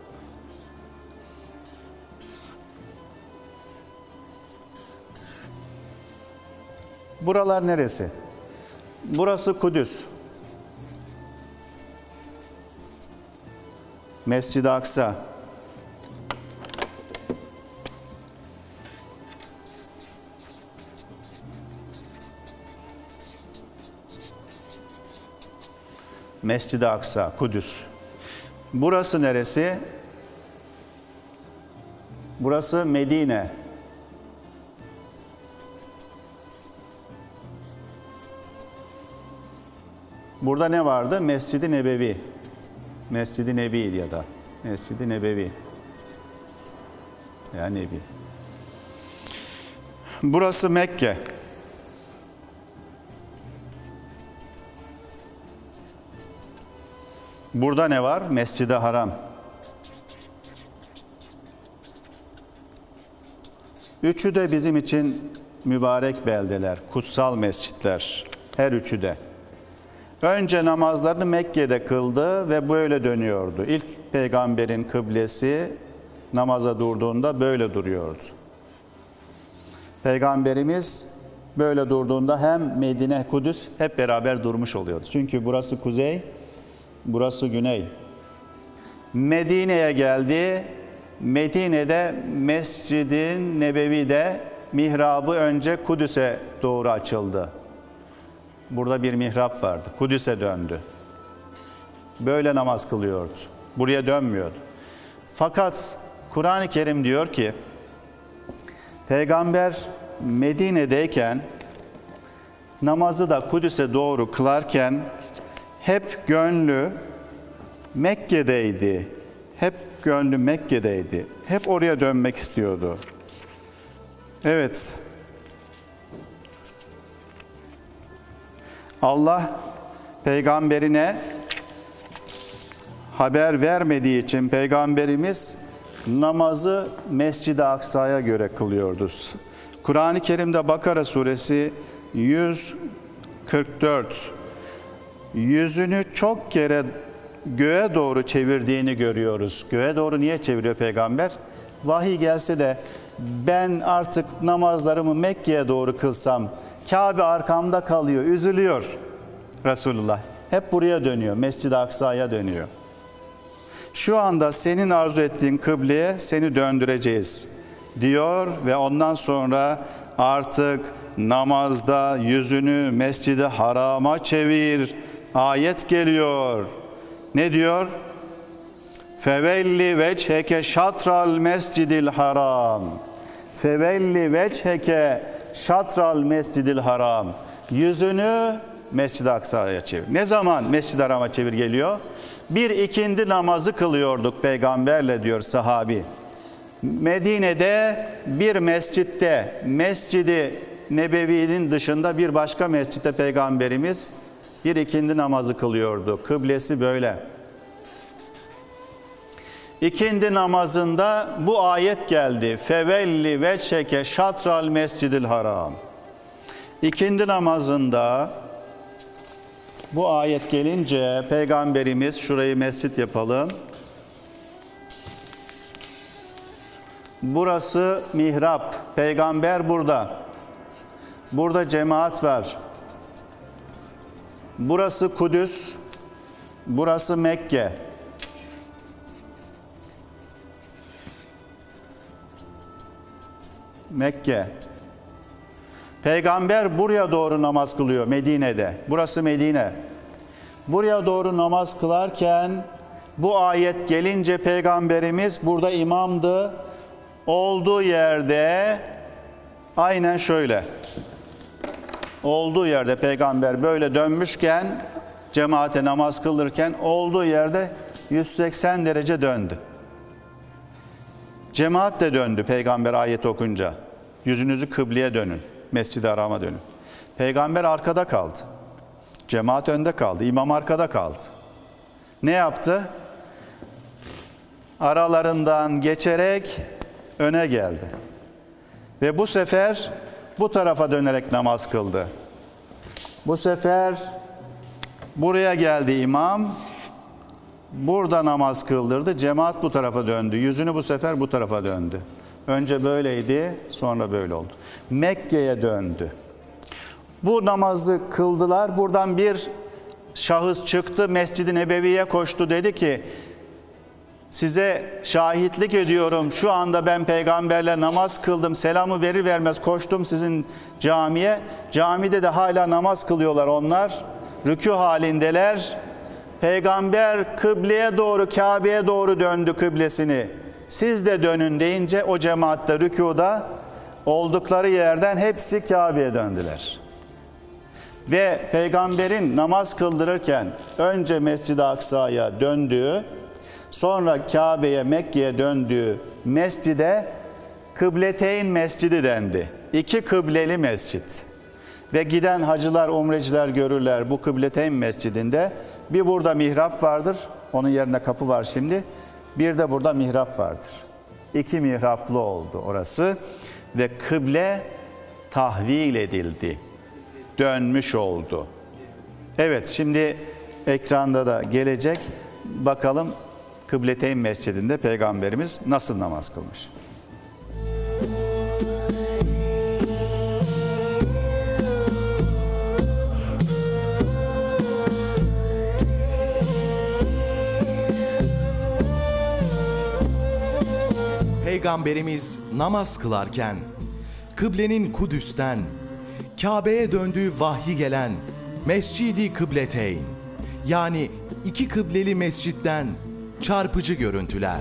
Buralar neresi? Burası Kudüs. Mescid-i Aksa. Mescid-i Aksa, Kudüs. Burası neresi? Burası Medine. Burada ne vardı? Mescid-i Nebevi. Mescid-i Nebi ya da Mescid-i Nebevi. Ya Nebi. Burası Mekke. Burada ne var? Mescid-i Haram. Üçü de bizim için mübarek beldeler, kutsal mescitler. Her üçü de. Önce namazlarını Mekke'de kıldı ve böyle dönüyordu. İlk peygamberin kıblesi namaza durduğunda böyle duruyordu. Peygamberimiz böyle durduğunda hem Medine, Kudüs hep beraber durmuş oluyordu. Çünkü burası kuzey, burası güney. Medine'ye geldi. Medine'de Mescid-i Nebevi'de mihrabı önce Kudüs'e doğru açıldı. Burada bir mihrap vardı. Kudüs'e döndü. Böyle namaz kılıyordu. Buraya dönmüyordu. Fakat Kur'an-ı Kerim diyor ki Peygamber Medine'deyken namazı da Kudüs'e doğru kılarken hep gönlü Mekke'deydi. Hep gönlü Mekke'deydi. Hep oraya dönmek istiyordu. Evet. Allah peygamberine haber vermediği için peygamberimiz namazı Mescid-i Aksa'ya göre kılıyordu. Kur'an-ı Kerim'de Bakara suresi 144 yüzünü çok kere göğe doğru çevirdiğini görüyoruz. Göğe doğru niye çeviriyor peygamber? Vahiy gelse de ben artık namazlarımı Mekke'ye doğru kılsam, Kabe arkamda kalıyor, üzülüyor Resulullah. Hep buraya dönüyor, Mescid-i Aksa'ya dönüyor. Şu anda senin arzu ettiğin kıbleye seni döndüreceğiz diyor ve ondan sonra artık namazda yüzünü Mescid-i Haram'a çevir. Ayet geliyor. Ne diyor? Fevelli veçheke şatral mescidil haram. Fevelli veçheke şatral mescidil haram. Yüzünü Mescid-i Aksa'ya çevir. Ne zaman Mescid-i Haram'a çevir geliyor? Bir ikindi namazı kılıyorduk peygamberle diyor sahabi. Medine'de bir mescitte, Mescid-i Nebevi'nin dışında bir başka mescitte peygamberimiz bir ikindi namazı kılıyordu. Kıblesi böyle. İkindi namazında bu ayet geldi. Fevelli veçheke şatral mescidil haram. İkindi namazında bu ayet gelince peygamberimiz şurayı mescit yapalım. Burası mihrap. Peygamber burada. Burada cemaat var. Burası Kudüs. Burası Mekke. Mekke. Peygamber buraya doğru namaz kılıyor Medine'de. Burası Medine. Buraya doğru namaz kılarken bu ayet gelince peygamberimiz burada imamdı. Olduğu yerde aynen şöyle. Olduğu yerde peygamber böyle dönmüşken cemaate namaz kılırken olduğu yerde 180 derece döndü. Cemaat de döndü peygamber ayet okunca. Yüzünüzü kıbleye dönün. Mescid-i Haram'a dönün. Peygamber arkada kaldı. Cemaat önde kaldı. İmam arkada kaldı. Ne yaptı? Aralarından geçerek öne geldi. Ve bu sefer bu tarafa dönerek namaz kıldı. Bu sefer buraya geldi imam. Burada namaz kıldırdı. Cemaat bu tarafa döndü. Yüzünü bu sefer bu tarafa döndü. Önce böyleydi, sonra böyle oldu. Mekke'ye döndü. Bu namazı kıldılar. Buradan bir şahıs çıktı, Mescid-i Nebevi'ye koştu. Dedi ki, size şahitlik ediyorum. Şu anda ben peygamberle namaz kıldım. Selamı verir vermez koştum sizin camiye. Camide de hala namaz kılıyorlar onlar. Rükû halindeler. Peygamber kıbleye doğru, Kabe'ye doğru döndü kıblesini. Siz de dönün deyince o cemaatte rükûda oldukları yerden hepsi Kabe'ye döndüler. Ve peygamberin namaz kıldırırken önce Mescid-i Aksa'ya döndüğü, sonra Kabe'ye, Mekke'ye döndüğü mescide Kıbleteyn Mescidi dendi. 2 kıbleli mescit. Ve giden hacılar, umreciler görürler bu Kıbleteyn Mescidinde. Bir burada mihrap vardır. Onun yerine kapı var şimdi. Bir de burada mihrap vardır. 2 mihraplı oldu orası. Ve kıble tahvil edildi. Dönmüş oldu. Evet, şimdi ekranda da gelecek. Bakalım Kıbleteyn Mescidinde Peygamberimiz nasıl namaz kılmış? Peygamberimiz namaz kılarken kıblenin Kudüs'ten Kabe'ye döndüğü vahyi gelen Mescid-i Kıbleteyn, yani 2 kıbleli mescitten çarpıcı görüntüler.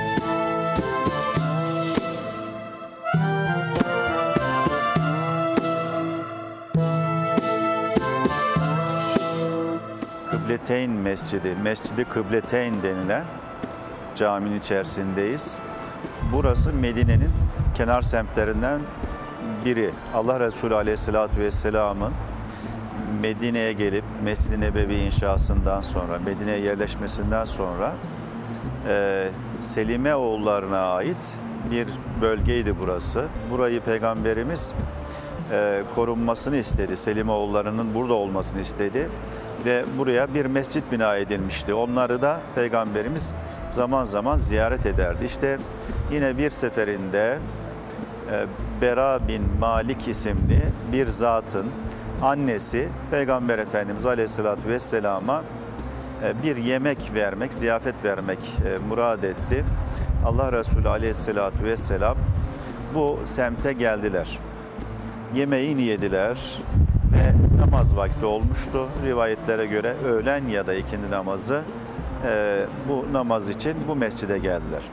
Kıbleteyn Mescidi, Mescid-i Kıbleteyn denilen caminin içerisindeyiz. Burası Medine'nin kenar semtlerinden biri. Allah Resulü Aleyhisselatü Vesselam'ın Medine'ye gelip Mescid-i Nebevi inşasından sonra, Medine'ye yerleşmesinden sonra Selime oğullarına ait bir bölgeydi burası. Burayı Peygamberimiz korunmasını istedi. Selime oğullarının burada olmasını istedi. Ve buraya bir mescit bina edilmişti. Onları da Peygamberimiz zaman zaman ziyaret ederdi. İşte yine bir seferinde Bera bin Malik isimli bir zatın annesi Peygamber Efendimiz Aleyhisselatü Vesselam'a bir yemek vermek, ziyafet vermek murad etti. Allah Resulü Aleyhisselatü Vesselam bu semte geldiler. Yemeğini yediler ve namaz vakti olmuştu. Rivayetlere göre öğlen ya da ikindi namazı bu namaz için bu mescide geldiler.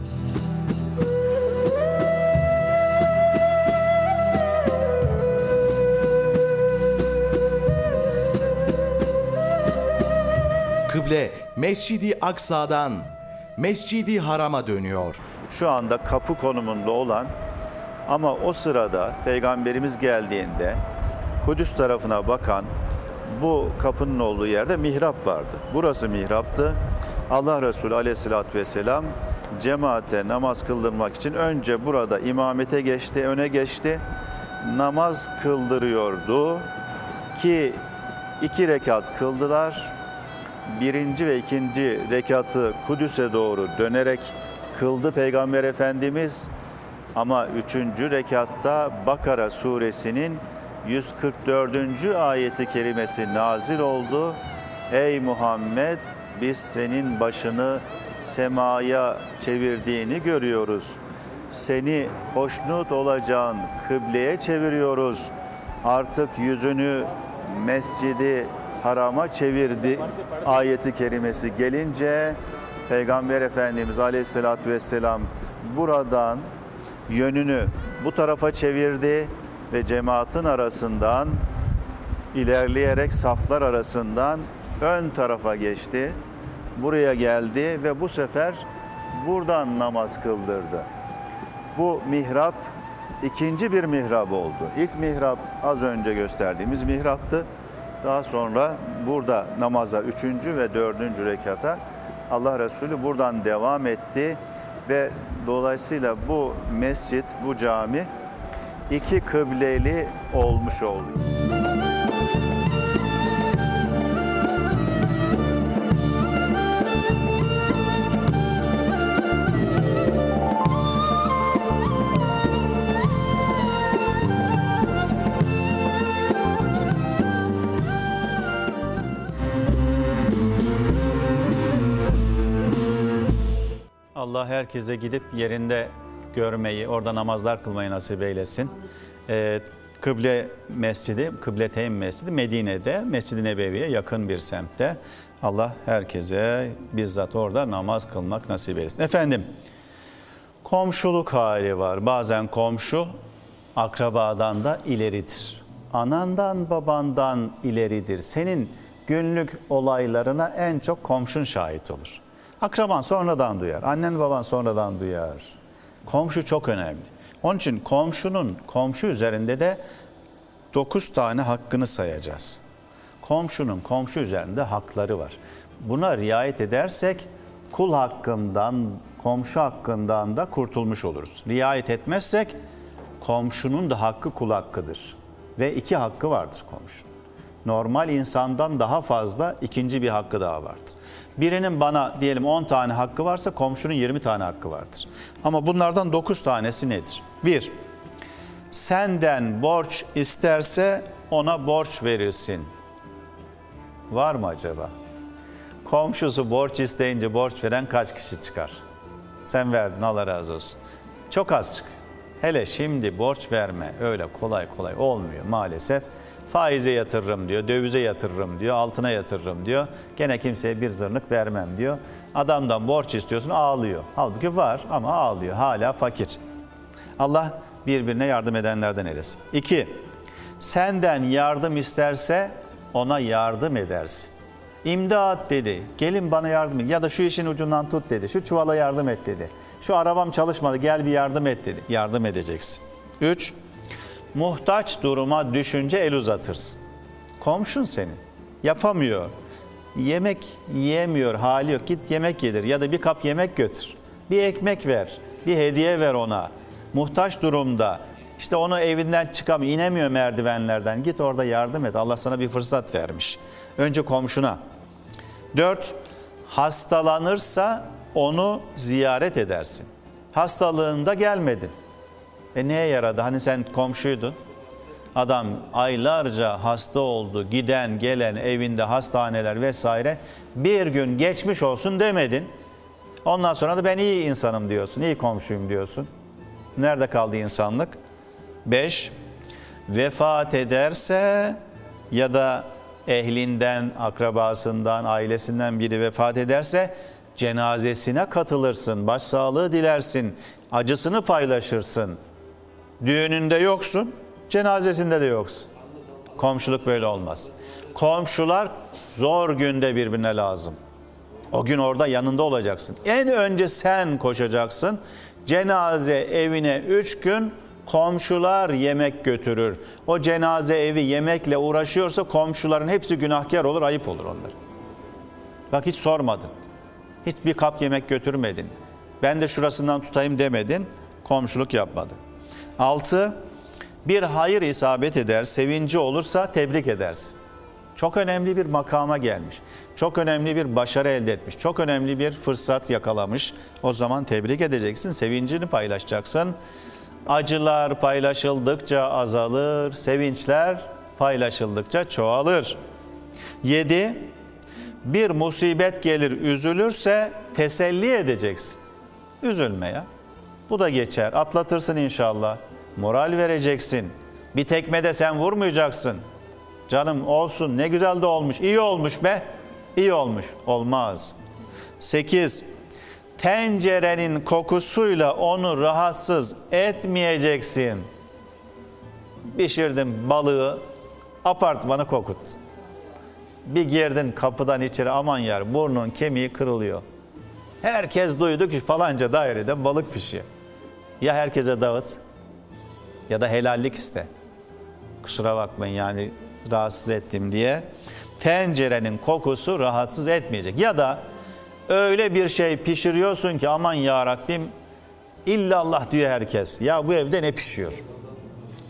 Kıble Mescid-i Aksa'dan Mescid-i Haram'a dönüyor. Şu anda kapı konumunda olan ama o sırada Peygamberimiz geldiğinde Kudüs tarafına bakan bu kapının olduğu yerde mihrap vardı. Burası mihraptı. Allah Resulü Aleyhisselatü Vesselam cemaate namaz kıldırmak için önce burada imamete geçti, öne geçti. Namaz kıldırıyordu ki 2 rekat kıldılar. 1. ve 2. rekatı Kudüs'e doğru dönerek kıldı Peygamber Efendimiz. Ama 3. rekatta Bakara suresinin 144. ayeti kerimesi nazil oldu. Ey Muhammed, biz senin başını semaya çevirdiğini görüyoruz. Seni hoşnut olacağın kıbleye çeviriyoruz. Artık yüzünü Mescid-i Haram'a çevirdi ayeti kerimesi gelince Peygamber Efendimiz Aleyhisselatü Vesselam buradan yönünü bu tarafa çevirdi ve cemaatin arasından ilerleyerek saflar arasından ön tarafa geçti. Buraya geldi ve bu sefer buradan namaz kıldırdı. Bu mihrap 2. bir mihrap oldu. İlk mihrap az önce gösterdiğimiz mihraptı. Daha sonra burada namaza 3. ve 4. rekata Allah Resulü buradan devam etti ve dolayısıyla bu mescit, bu cami iki kıbleli olmuş oluyor. Allah herkese gidip yerinde görmeyi, orada namazlar kılmayı nasip eylesin. Kıble Mescidi, Kıbleteyn Mescidi Medine'de, Mescid-i Nebevi'ye yakın bir semtte. Allah herkese bizzat orada namaz kılmak nasip eylesin. Efendim, komşuluk hali var. Bazen komşu akrabadan da ileridir. Anandan babandan ileridir. Senin günlük olaylarına en çok komşun şahit olur. Akraban sonradan duyar, annen baban sonradan duyar. Komşu çok önemli. Onun için komşu üzerinde de 9 tane hakkını sayacağız. Komşunun komşu üzerinde hakları var. Buna riayet edersek kul hakkından, komşu hakkından da kurtulmuş oluruz. Riayet etmezsek komşunun da hakkı kul hakkıdır. Ve 2 hakkı vardır komşunun. Normal insandan daha fazla ikinci bir hakkı daha vardır. Birinin bana diyelim 10 tane hakkı varsa komşunun 20 tane hakkı vardır. Ama bunlardan 9 tanesi nedir? 1. Senden borç isterse ona borç verirsin. Var mı acaba? Komşusu borç isteyince borç veren kaç kişi çıkar? Sen verdin, Allah razı olsun. Çok az çıkıyor. Hele şimdi borç verme öyle kolay kolay olmuyor maalesef. Faize yatırırım diyor, dövize yatırırım diyor, altına yatırırım diyor. Gene kimseye bir zırnık vermem diyor. Adamdan borç istiyorsun, ağlıyor. Halbuki var ama ağlıyor, hala fakir. Allah birbirine yardım edenlerden eylesin. 2. Senden yardım isterse ona yardım edersin. İmdat dedi, gelin bana yardım et. Ya da şu işin ucundan tut dedi, şu çuvala yardım et dedi. Şu arabam çalışmadı, gel bir yardım et dedi. Yardım edeceksin. 3. Muhtaç duruma düşünce el uzatırsın. Komşun senin. Yapamıyor. Yemek yiyemiyor, hali yok. Git yemek yedir ya da bir kap yemek götür. Bir ekmek ver, bir hediye ver ona. Muhtaç durumda. İşte onu evinden çıkamıyor, inemiyor merdivenlerden. Git orada yardım et. Allah sana bir fırsat vermiş. Önce komşuna. 4. Hastalanırsa onu ziyaret edersin. Hastalığında gelmedin. Neye yaradı? Hani sen komşuydun. Adam aylarca hasta oldu. Giden gelen evinde hastaneler vesaire. Bir gün geçmiş olsun demedin. Ondan sonra da ben iyi insanım diyorsun. İyi komşuyum diyorsun. Nerede kaldı insanlık? 5. Vefat ederse ya da ehlinden, akrabasından, ailesinden biri vefat ederse cenazesine katılırsın. Başsağlığı dilersin. Acısını paylaşırsın. Düğününde yoksun, cenazesinde de yoksun. Komşuluk böyle olmaz. Komşular zor günde birbirine lazım. O gün orada yanında olacaksın. En önce sen koşacaksın. Cenaze evine 3 gün komşular yemek götürür. O cenaze evi yemekle uğraşıyorsa komşuların hepsi günahkar olur, ayıp olur onlara. Bak hiç sormadın. Hiç bir kap yemek götürmedin. Ben de şurasından tutayım demedin. Komşuluk yapmadın. 6. Bir hayır isabet eder, sevinci olursa tebrik edersin. Çok önemli bir makama gelmiş. Çok önemli bir başarı elde etmiş. Çok önemli bir fırsat yakalamış. O zaman tebrik edeceksin, sevincini paylaşacaksın. Acılar paylaşıldıkça azalır, sevinçler paylaşıldıkça çoğalır. 7. Bir musibet gelir, üzülürse teselli edeceksin. Üzülme ya. Bu da geçer. Atlatırsın inşallah. Moral vereceksin. Bir tekme de sen vurmayacaksın. Canım olsun, ne güzel de olmuş. İyi olmuş be. İyi olmuş. Olmaz. 8. Tencerenin kokusuyla onu rahatsız etmeyeceksin. Pişirdin balığı, apartmanı kokut. Bir girdin kapıdan içeri, aman yer, burnun kemiği kırılıyor. Herkes duydu ki falanca dairede balık pişiyor. Ya herkese dağıt ya da helallik iste. Kusura bakmayın yani rahatsız ettim diye. Tencerenin kokusu rahatsız etmeyecek. Ya da öyle bir şey pişiriyorsun ki aman ya Rabbim illallah diyor herkes. Ya bu evde ne pişiyor?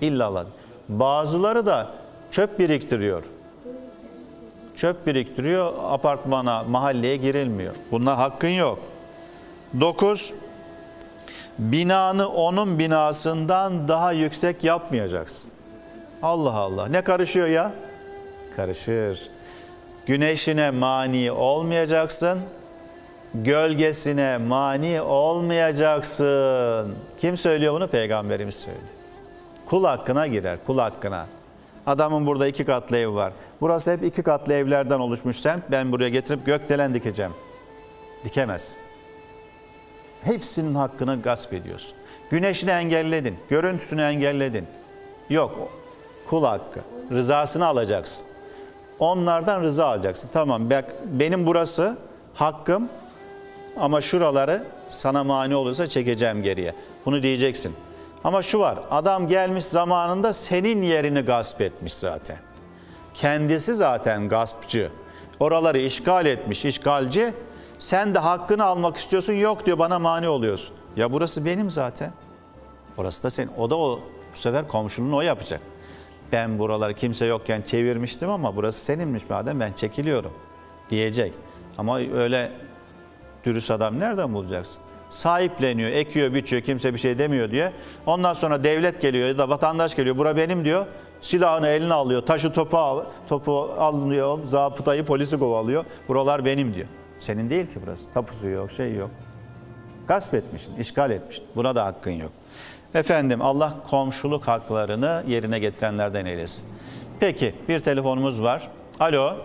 İllallah. Bazıları da çöp biriktiriyor. Çöp biriktiriyor, apartmana, mahalleye girilmiyor. Buna hakkın yok. 9. Binanı onun binasından daha yüksek yapmayacaksın. Allah Allah. Ne karışıyor ya? Karışır. Güneşine mani olmayacaksın. Gölgesine mani olmayacaksın. Kim söylüyor bunu? Peygamberimiz söylüyor. Kul hakkına girer, kul hakkına. Adamın burada 2 katlı ev var. Burası hep 2 katlı evlerden oluşmuş semt. Ben buraya getirip gökdelen dikeceğim. Dikemezsin. Hepsinin hakkını gasp ediyorsun. Güneşini engelledin, görüntüsünü engelledin. Yok, kul hakkı. Rızasını alacaksın. Onlardan rıza alacaksın. Tamam, benim burası hakkım ama şuraları sana mani olursa çekeceğim geriye. Bunu diyeceksin. Ama şu var, adam gelmiş zamanında senin yerini gasp etmiş zaten. Kendisi zaten gaspçı. Oraları işgal etmiş, işgalci. Sen de hakkını almak istiyorsun, yok diyor, bana mani oluyorsun. Ya burası benim zaten. Orası da senin. O da bu sefer komşunun o yapacak. Ben buraları kimse yokken çevirmiştim ama burası seninmiş madem, ben çekiliyorum diyecek. Ama öyle dürüst adam nereden bulacaksın? Sahipleniyor, ekiyor, biçiyor, kimse bir şey demiyor diye. Ondan sonra devlet geliyor ya da vatandaş geliyor, bura benim diyor. Silahını eline alıyor, taşı topu alıyor, zabıtayı, polisi kovalıyor. Buralar benim diyor. Senin değil ki burası. Tapusu yok, şey yok. Gasp etmişsin, işgal etmişsin. Buna da hakkın yok. Efendim, Allah komşuluk haklarını yerine getirenlerden eylesin. Peki, bir telefonumuz var. Alo.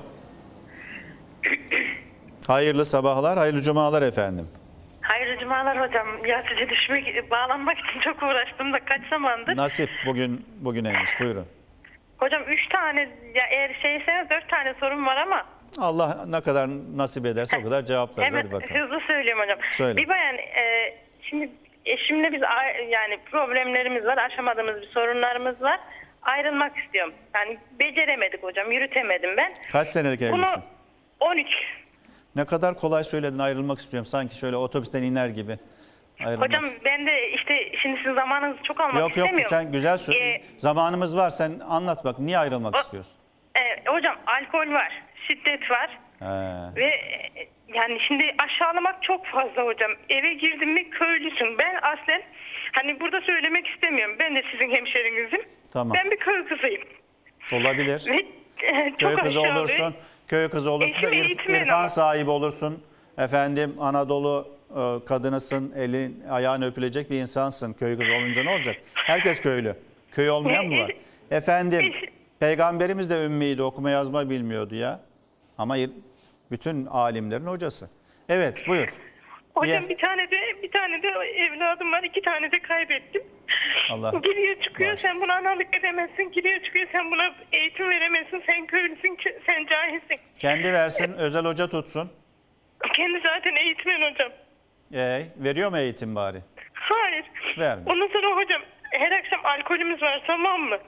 Hayırlı sabahlar, hayırlı cumalar efendim. Hayırlı cumalar hocam. Ya size bağlanmak için çok uğraştım da kaç zamandır. Nasip bugüneymiş, buyurun. Hocam 3 tane, ya eğer şeyseniz 4 tane sorum var ama. Allah ne kadar nasip ederse o kadar cevaplarız. Hemen hadi bakalım. hızlı söyleyeyim hocam. Söyle. Bir bayan, şimdi eşimle biz yani problemlerimiz var, aşamadığımız bir sorunlarımız var. Ayrılmak istiyorum. Yani beceremedik hocam, yürütemedim ben. Kaç senelik evlisin? 13. Ne kadar kolay söyledin, ayrılmak istiyorum. Sanki şöyle otobüsten iner gibi. Ayrılmak. Hocam ben de işte şimdi sizin zamanınızı çok almak istemiyorum. Yok sen güzel söyle. Zamanımız var, sen anlat bak, niye ayrılmak istiyorsun? Hocam alkol var, şiddet var. Ve yani şimdi aşağılamak çok fazla hocam. Eve girdim mi köylüsün. Ben aslen hani burada söylemek istemiyorum. Ben de sizin hemşerinizim. Tamam. Ben bir köy kızıyım. Olabilir. Ve, köy kızı olursun. Köy kızı olursun da irfan sahibi olursun. Efendim, Anadolu kadınısın, elin ayağın öpülecek bir insansın. Köy kızı olunca ne olacak? Herkes köylü. Köy olmayan mı var? Efendim, Peygamberimiz de ümmiydi, okuma yazma bilmiyordu ya. Ama bütün alimlerin hocası. Evet, buyur. Hocam bir tane de evladım var, 2 tane de kaybettim. Allah. Giriyor çıkıyor, sen buna analık edemezsin. Giriyor çıkıyor, sen buna eğitim veremezsin. Sen köylüsün, sen cahilsin. Kendi versin, özel hoca tutsun. Kendi zaten eğitmen hocam. Veriyor mu eğitim bari? Hayır. Vermiyor. Ondan sonra hocam her akşam alkolümüz var, tamam mı?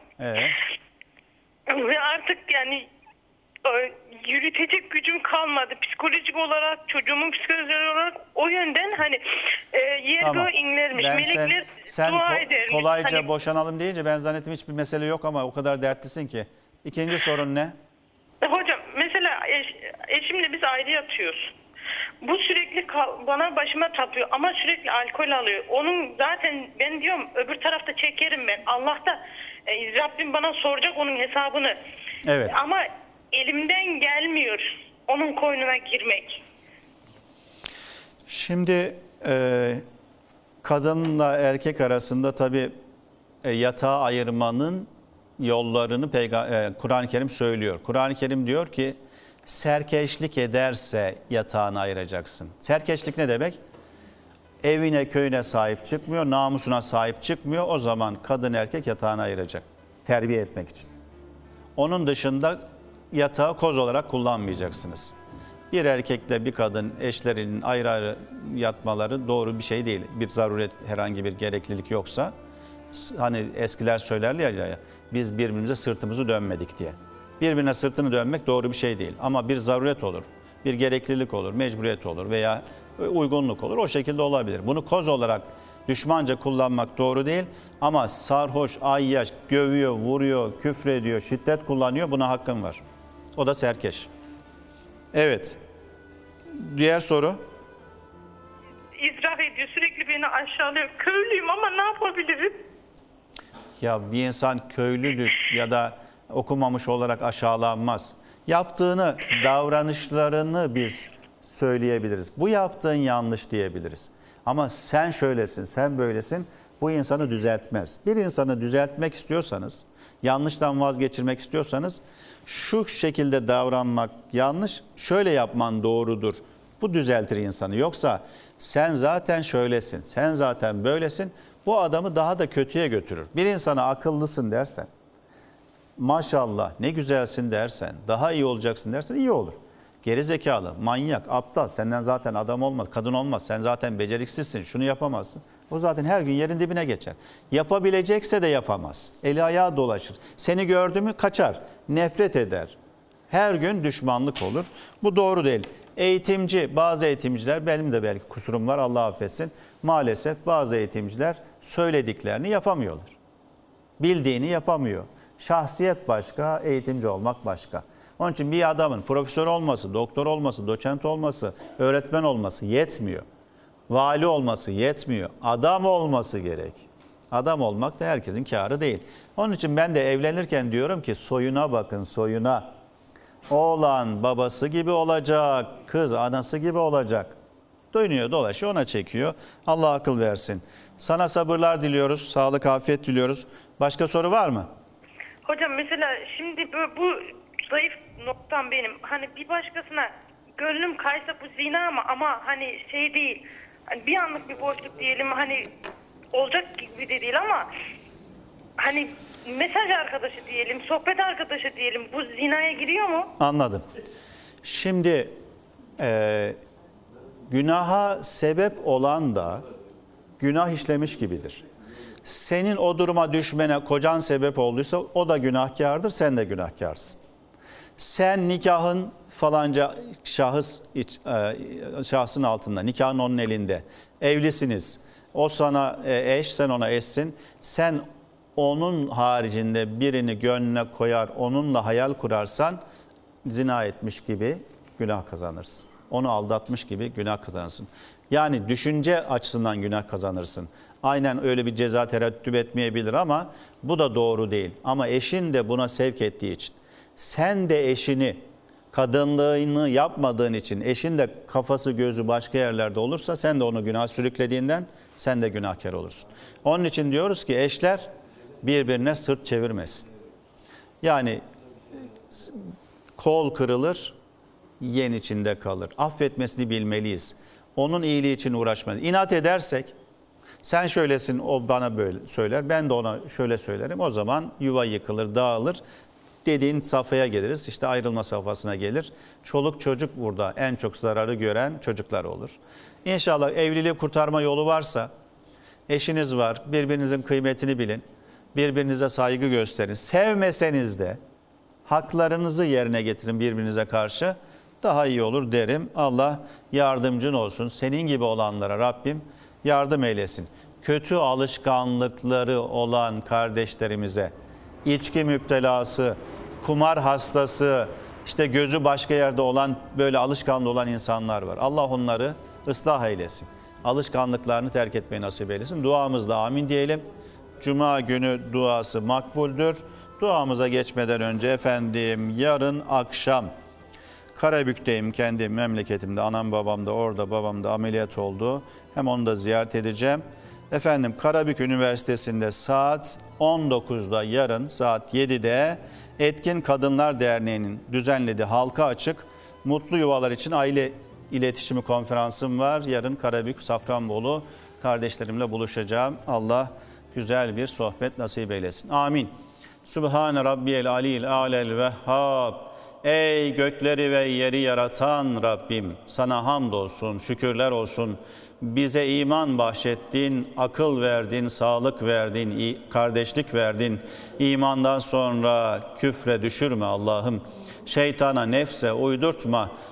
Ve artık yani yürütecek gücüm kalmadı. Psikolojik olarak, çocuğumun psikolojik olarak o yönden hani yergo inlermiş. Melekler dua edermiş. Kolayca hani, boşanalım deyince ben zannettim hiçbir mesele yok ama o kadar dertlisin ki. İkinci sorun ne? Hocam mesela eşimle biz ayrı yatıyoruz. Bu sürekli bana başıma tapıyor ama sürekli alkol alıyor. Onun zaten ben diyorum öbür tarafta çekerim ben. Allah'ta Rabbim bana soracak onun hesabını. Evet. Ama elimden gelmiyor onun koynuna girmek. Şimdi kadınla erkek arasında tabii yatağı ayırmanın yollarını Kur'an-ı Kerim söylüyor. Kur'an-ı Kerim diyor ki serkeşlik ederse yatağını ayıracaksın. Serkeşlik ne demek? Evine köyüne sahip çıkmıyor, namusuna sahip çıkmıyor. O zaman kadın erkek yatağını ayıracak. Terbiye etmek için. Onun dışında yatağı koz olarak kullanmayacaksınız. Bir erkekle bir kadın eşlerinin ayrı ayrı yatmaları doğru bir şey değil. Bir zaruret, herhangi bir gereklilik yoksa, hani eskiler söylerler ya, biz birbirimize sırtımızı dönmedik diye. Birbirine sırtını dönmek doğru bir şey değil. Ama bir zaruret olur, bir gereklilik olur, mecburiyet olur veya uygunluk olur. O şekilde olabilir. Bunu koz olarak düşmanca kullanmak doğru değil. Ama sarhoş, ayyaş, dövüyor, vuruyor, küfrediyor, şiddet kullanıyor. Buna hakkın var. O da serkeş. Evet. Diğer soru? İsraf ediyor, sürekli beni aşağılıyor. Köylüyüm ama ne yapabilirim? Ya bir insan köylülük ya da okumamış olarak aşağılanmaz. Yaptığını, davranışlarını biz söyleyebiliriz. Bu yaptığın yanlış diyebiliriz. Ama sen şöylesin, sen böylesin, bu insanı düzeltmez. Bir insanı düzeltmek istiyorsanız, yanlıştan vazgeçirmek istiyorsanız şu şekilde davranmak yanlış, şöyle yapman doğrudur. Bu düzeltir insanı. Yoksa sen zaten şöylesin, sen zaten böylesin, bu adamı daha da kötüye götürür. Bir insana akıllısın dersen, maşallah ne güzelsin dersen, daha iyi olacaksın dersen iyi olur. Gerizekalı, manyak, aptal, senden zaten adam olmaz, kadın olmaz, sen zaten beceriksizsin, şunu yapamazsın. O zaten her gün yerin dibine geçer. Yapabilecekse de yapamaz. Eli ayağı dolaşır. Seni gördü mü kaçar, nefret eder. Her gün düşmanlık olur. Bu doğru değil. Eğitimci, bazı eğitimciler, benim de belki kusurum var, Allah affetsin. Maalesef bazı eğitimciler söylediklerini yapamıyorlar. Bildiğini yapamıyor. Şahsiyet başka, eğitimci olmak başka. Onun için bir adamın profesör olması, doktor olması, doçent olması, öğretmen olması yetmiyor. Vali olması yetmiyor. Adam olması gerek. Adam olmak da herkesin kârı değil. Onun için ben de evlenirken diyorum ki soyuna bakın, soyuna. Oğlan babası gibi olacak, kız anası gibi olacak. Dönüyor, dolaşıyor, ona çekiyor. Allah akıl versin. Sana sabırlar diliyoruz, sağlık, afiyet diliyoruz. Başka soru var mı? Hocam mesela şimdi bu zayıf noktam benim. Hani bir başkasına gönlüm kaysa bu zina mı? Ama hani şey değil. Hani bir anlık bir boşluk diyelim, hani olacak gibi de değil ama hani mesaj arkadaşı diyelim, sohbet arkadaşı diyelim, bu zinaya giriyor mu? Anladım. Şimdi günaha sebep olan da günah işlemiş gibidir. Senin o duruma düşmene kocan sebep olduysa o da günahkardır, sen de günahkarsın. Sen nikahın falanca şahsın altında, nikahın onun elinde, evlisiniz. O sana eş, sen ona eşsin. Sen onun haricinde birini gönlüne koyar, onunla hayal kurarsan zina etmiş gibi günah kazanırsın. Onu aldatmış gibi günah kazanırsın. Yani düşünce açısından günah kazanırsın. Aynen öyle bir ceza tereddüt etmeyebilir ama bu da doğru değil. Ama eşin de buna sevk ettiği için, sen de eşini, kadınlığını yapmadığın için eşin de kafası gözü başka yerlerde olursa sen de onu günah sürüklediğinden sen de günahkar olursun. Onun için diyoruz ki eşler birbirine sırt çevirmesin. Yani kol kırılır, yen içinde kalır. Affetmesini bilmeliyiz. Onun iyiliği için uğraşmalıyız. İnat edersek, sen şöylesin, o bana böyle söyler, ben de ona şöyle söylerim. O zaman yuva yıkılır, dağılır. Dediğin safhaya geliriz. İşte ayrılma safhasına gelir. Çoluk çocuk burada en çok zararı gören çocuklar olur. İnşallah evliliği kurtarma yolu varsa, eşiniz var, birbirinizin kıymetini bilin. Birbirinize saygı gösterin. Sevmeseniz de haklarınızı yerine getirin birbirinize karşı. Daha iyi olur derim. Allah yardımcın olsun. Senin gibi olanlara Rabbim yardım eylesin. Kötü alışkanlıkları olan kardeşlerimize, içki müptelası, kumar hastası, işte gözü başka yerde olan, böyle alışkanlığı olan insanlar var. Allah onları ıslah eylesin. Alışkanlıklarını terk etmeyi nasip eylesin. Duamızda amin diyelim. Cuma günü duası makbuldür. Duamıza geçmeden önce efendim yarın akşam Karabük'teyim, kendi memleketimde. Anam babam da orada, babam da ameliyat oldu. Hem onu da ziyaret edeceğim. Efendim Karabük Üniversitesi'nde saat 19'da, yarın saat 7'de Etkin Kadınlar Derneği'nin düzenlediği halka açık Mutlu Yuvalar için Aile İletişimi Konferansım var. Yarın Karabük, Safranbolu kardeşlerimle buluşacağım. Allah güzel bir sohbet nasip eylesin. Amin. Sübhane Rabbiyel Aliyil Alel Vehhab. Ey gökleri ve yeri yaratan Rabbim, sana hamdolsun, şükürler olsun. Bize iman bahşettin, akıl verdin, sağlık verdin, kardeşlik verdin. İmandan sonra küfre düşürme Allah'ım. Şeytana, nefse uydurtma.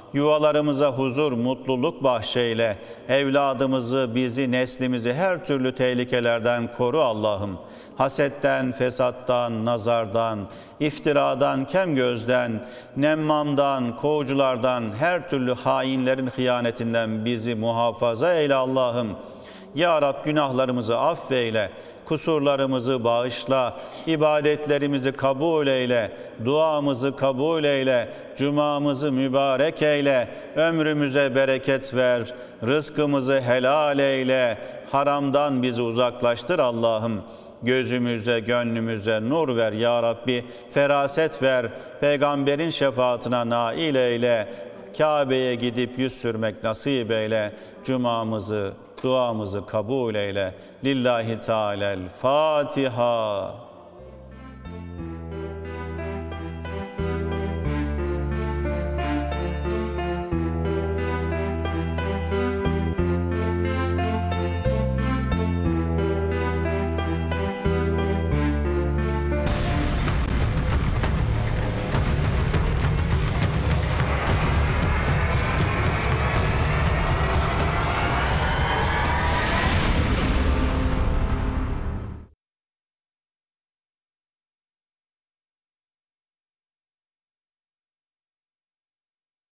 Yuvalarımıza huzur, mutluluk bahşeyle. Evladımızı, bizi, neslimizi her türlü tehlikelerden koru Allah'ım. Hasetten, fesattan, nazardan, iftiradan, kemgözden, nemmamdan, kovuculardan, her türlü hainlerin hıyanetinden bizi muhafaza eyle Allah'ım. Ya Rab, günahlarımızı affeyle, kusurlarımızı bağışla, ibadetlerimizi kabul eyle, duamızı kabul eyle, cumamızı mübarek eyle, ömrümüze bereket ver, rızkımızı helal eyle, haramdan bizi uzaklaştır Allah'ım. Gözümüze, gönlümüze nur ver ya Rabbi, feraset ver, peygamberin şefaatine nail eyle, Kabe'ye gidip yüz sürmek nasip eyle, cumamızı, duamızı kabul eyle. Lillahi Teala'l Fatiha.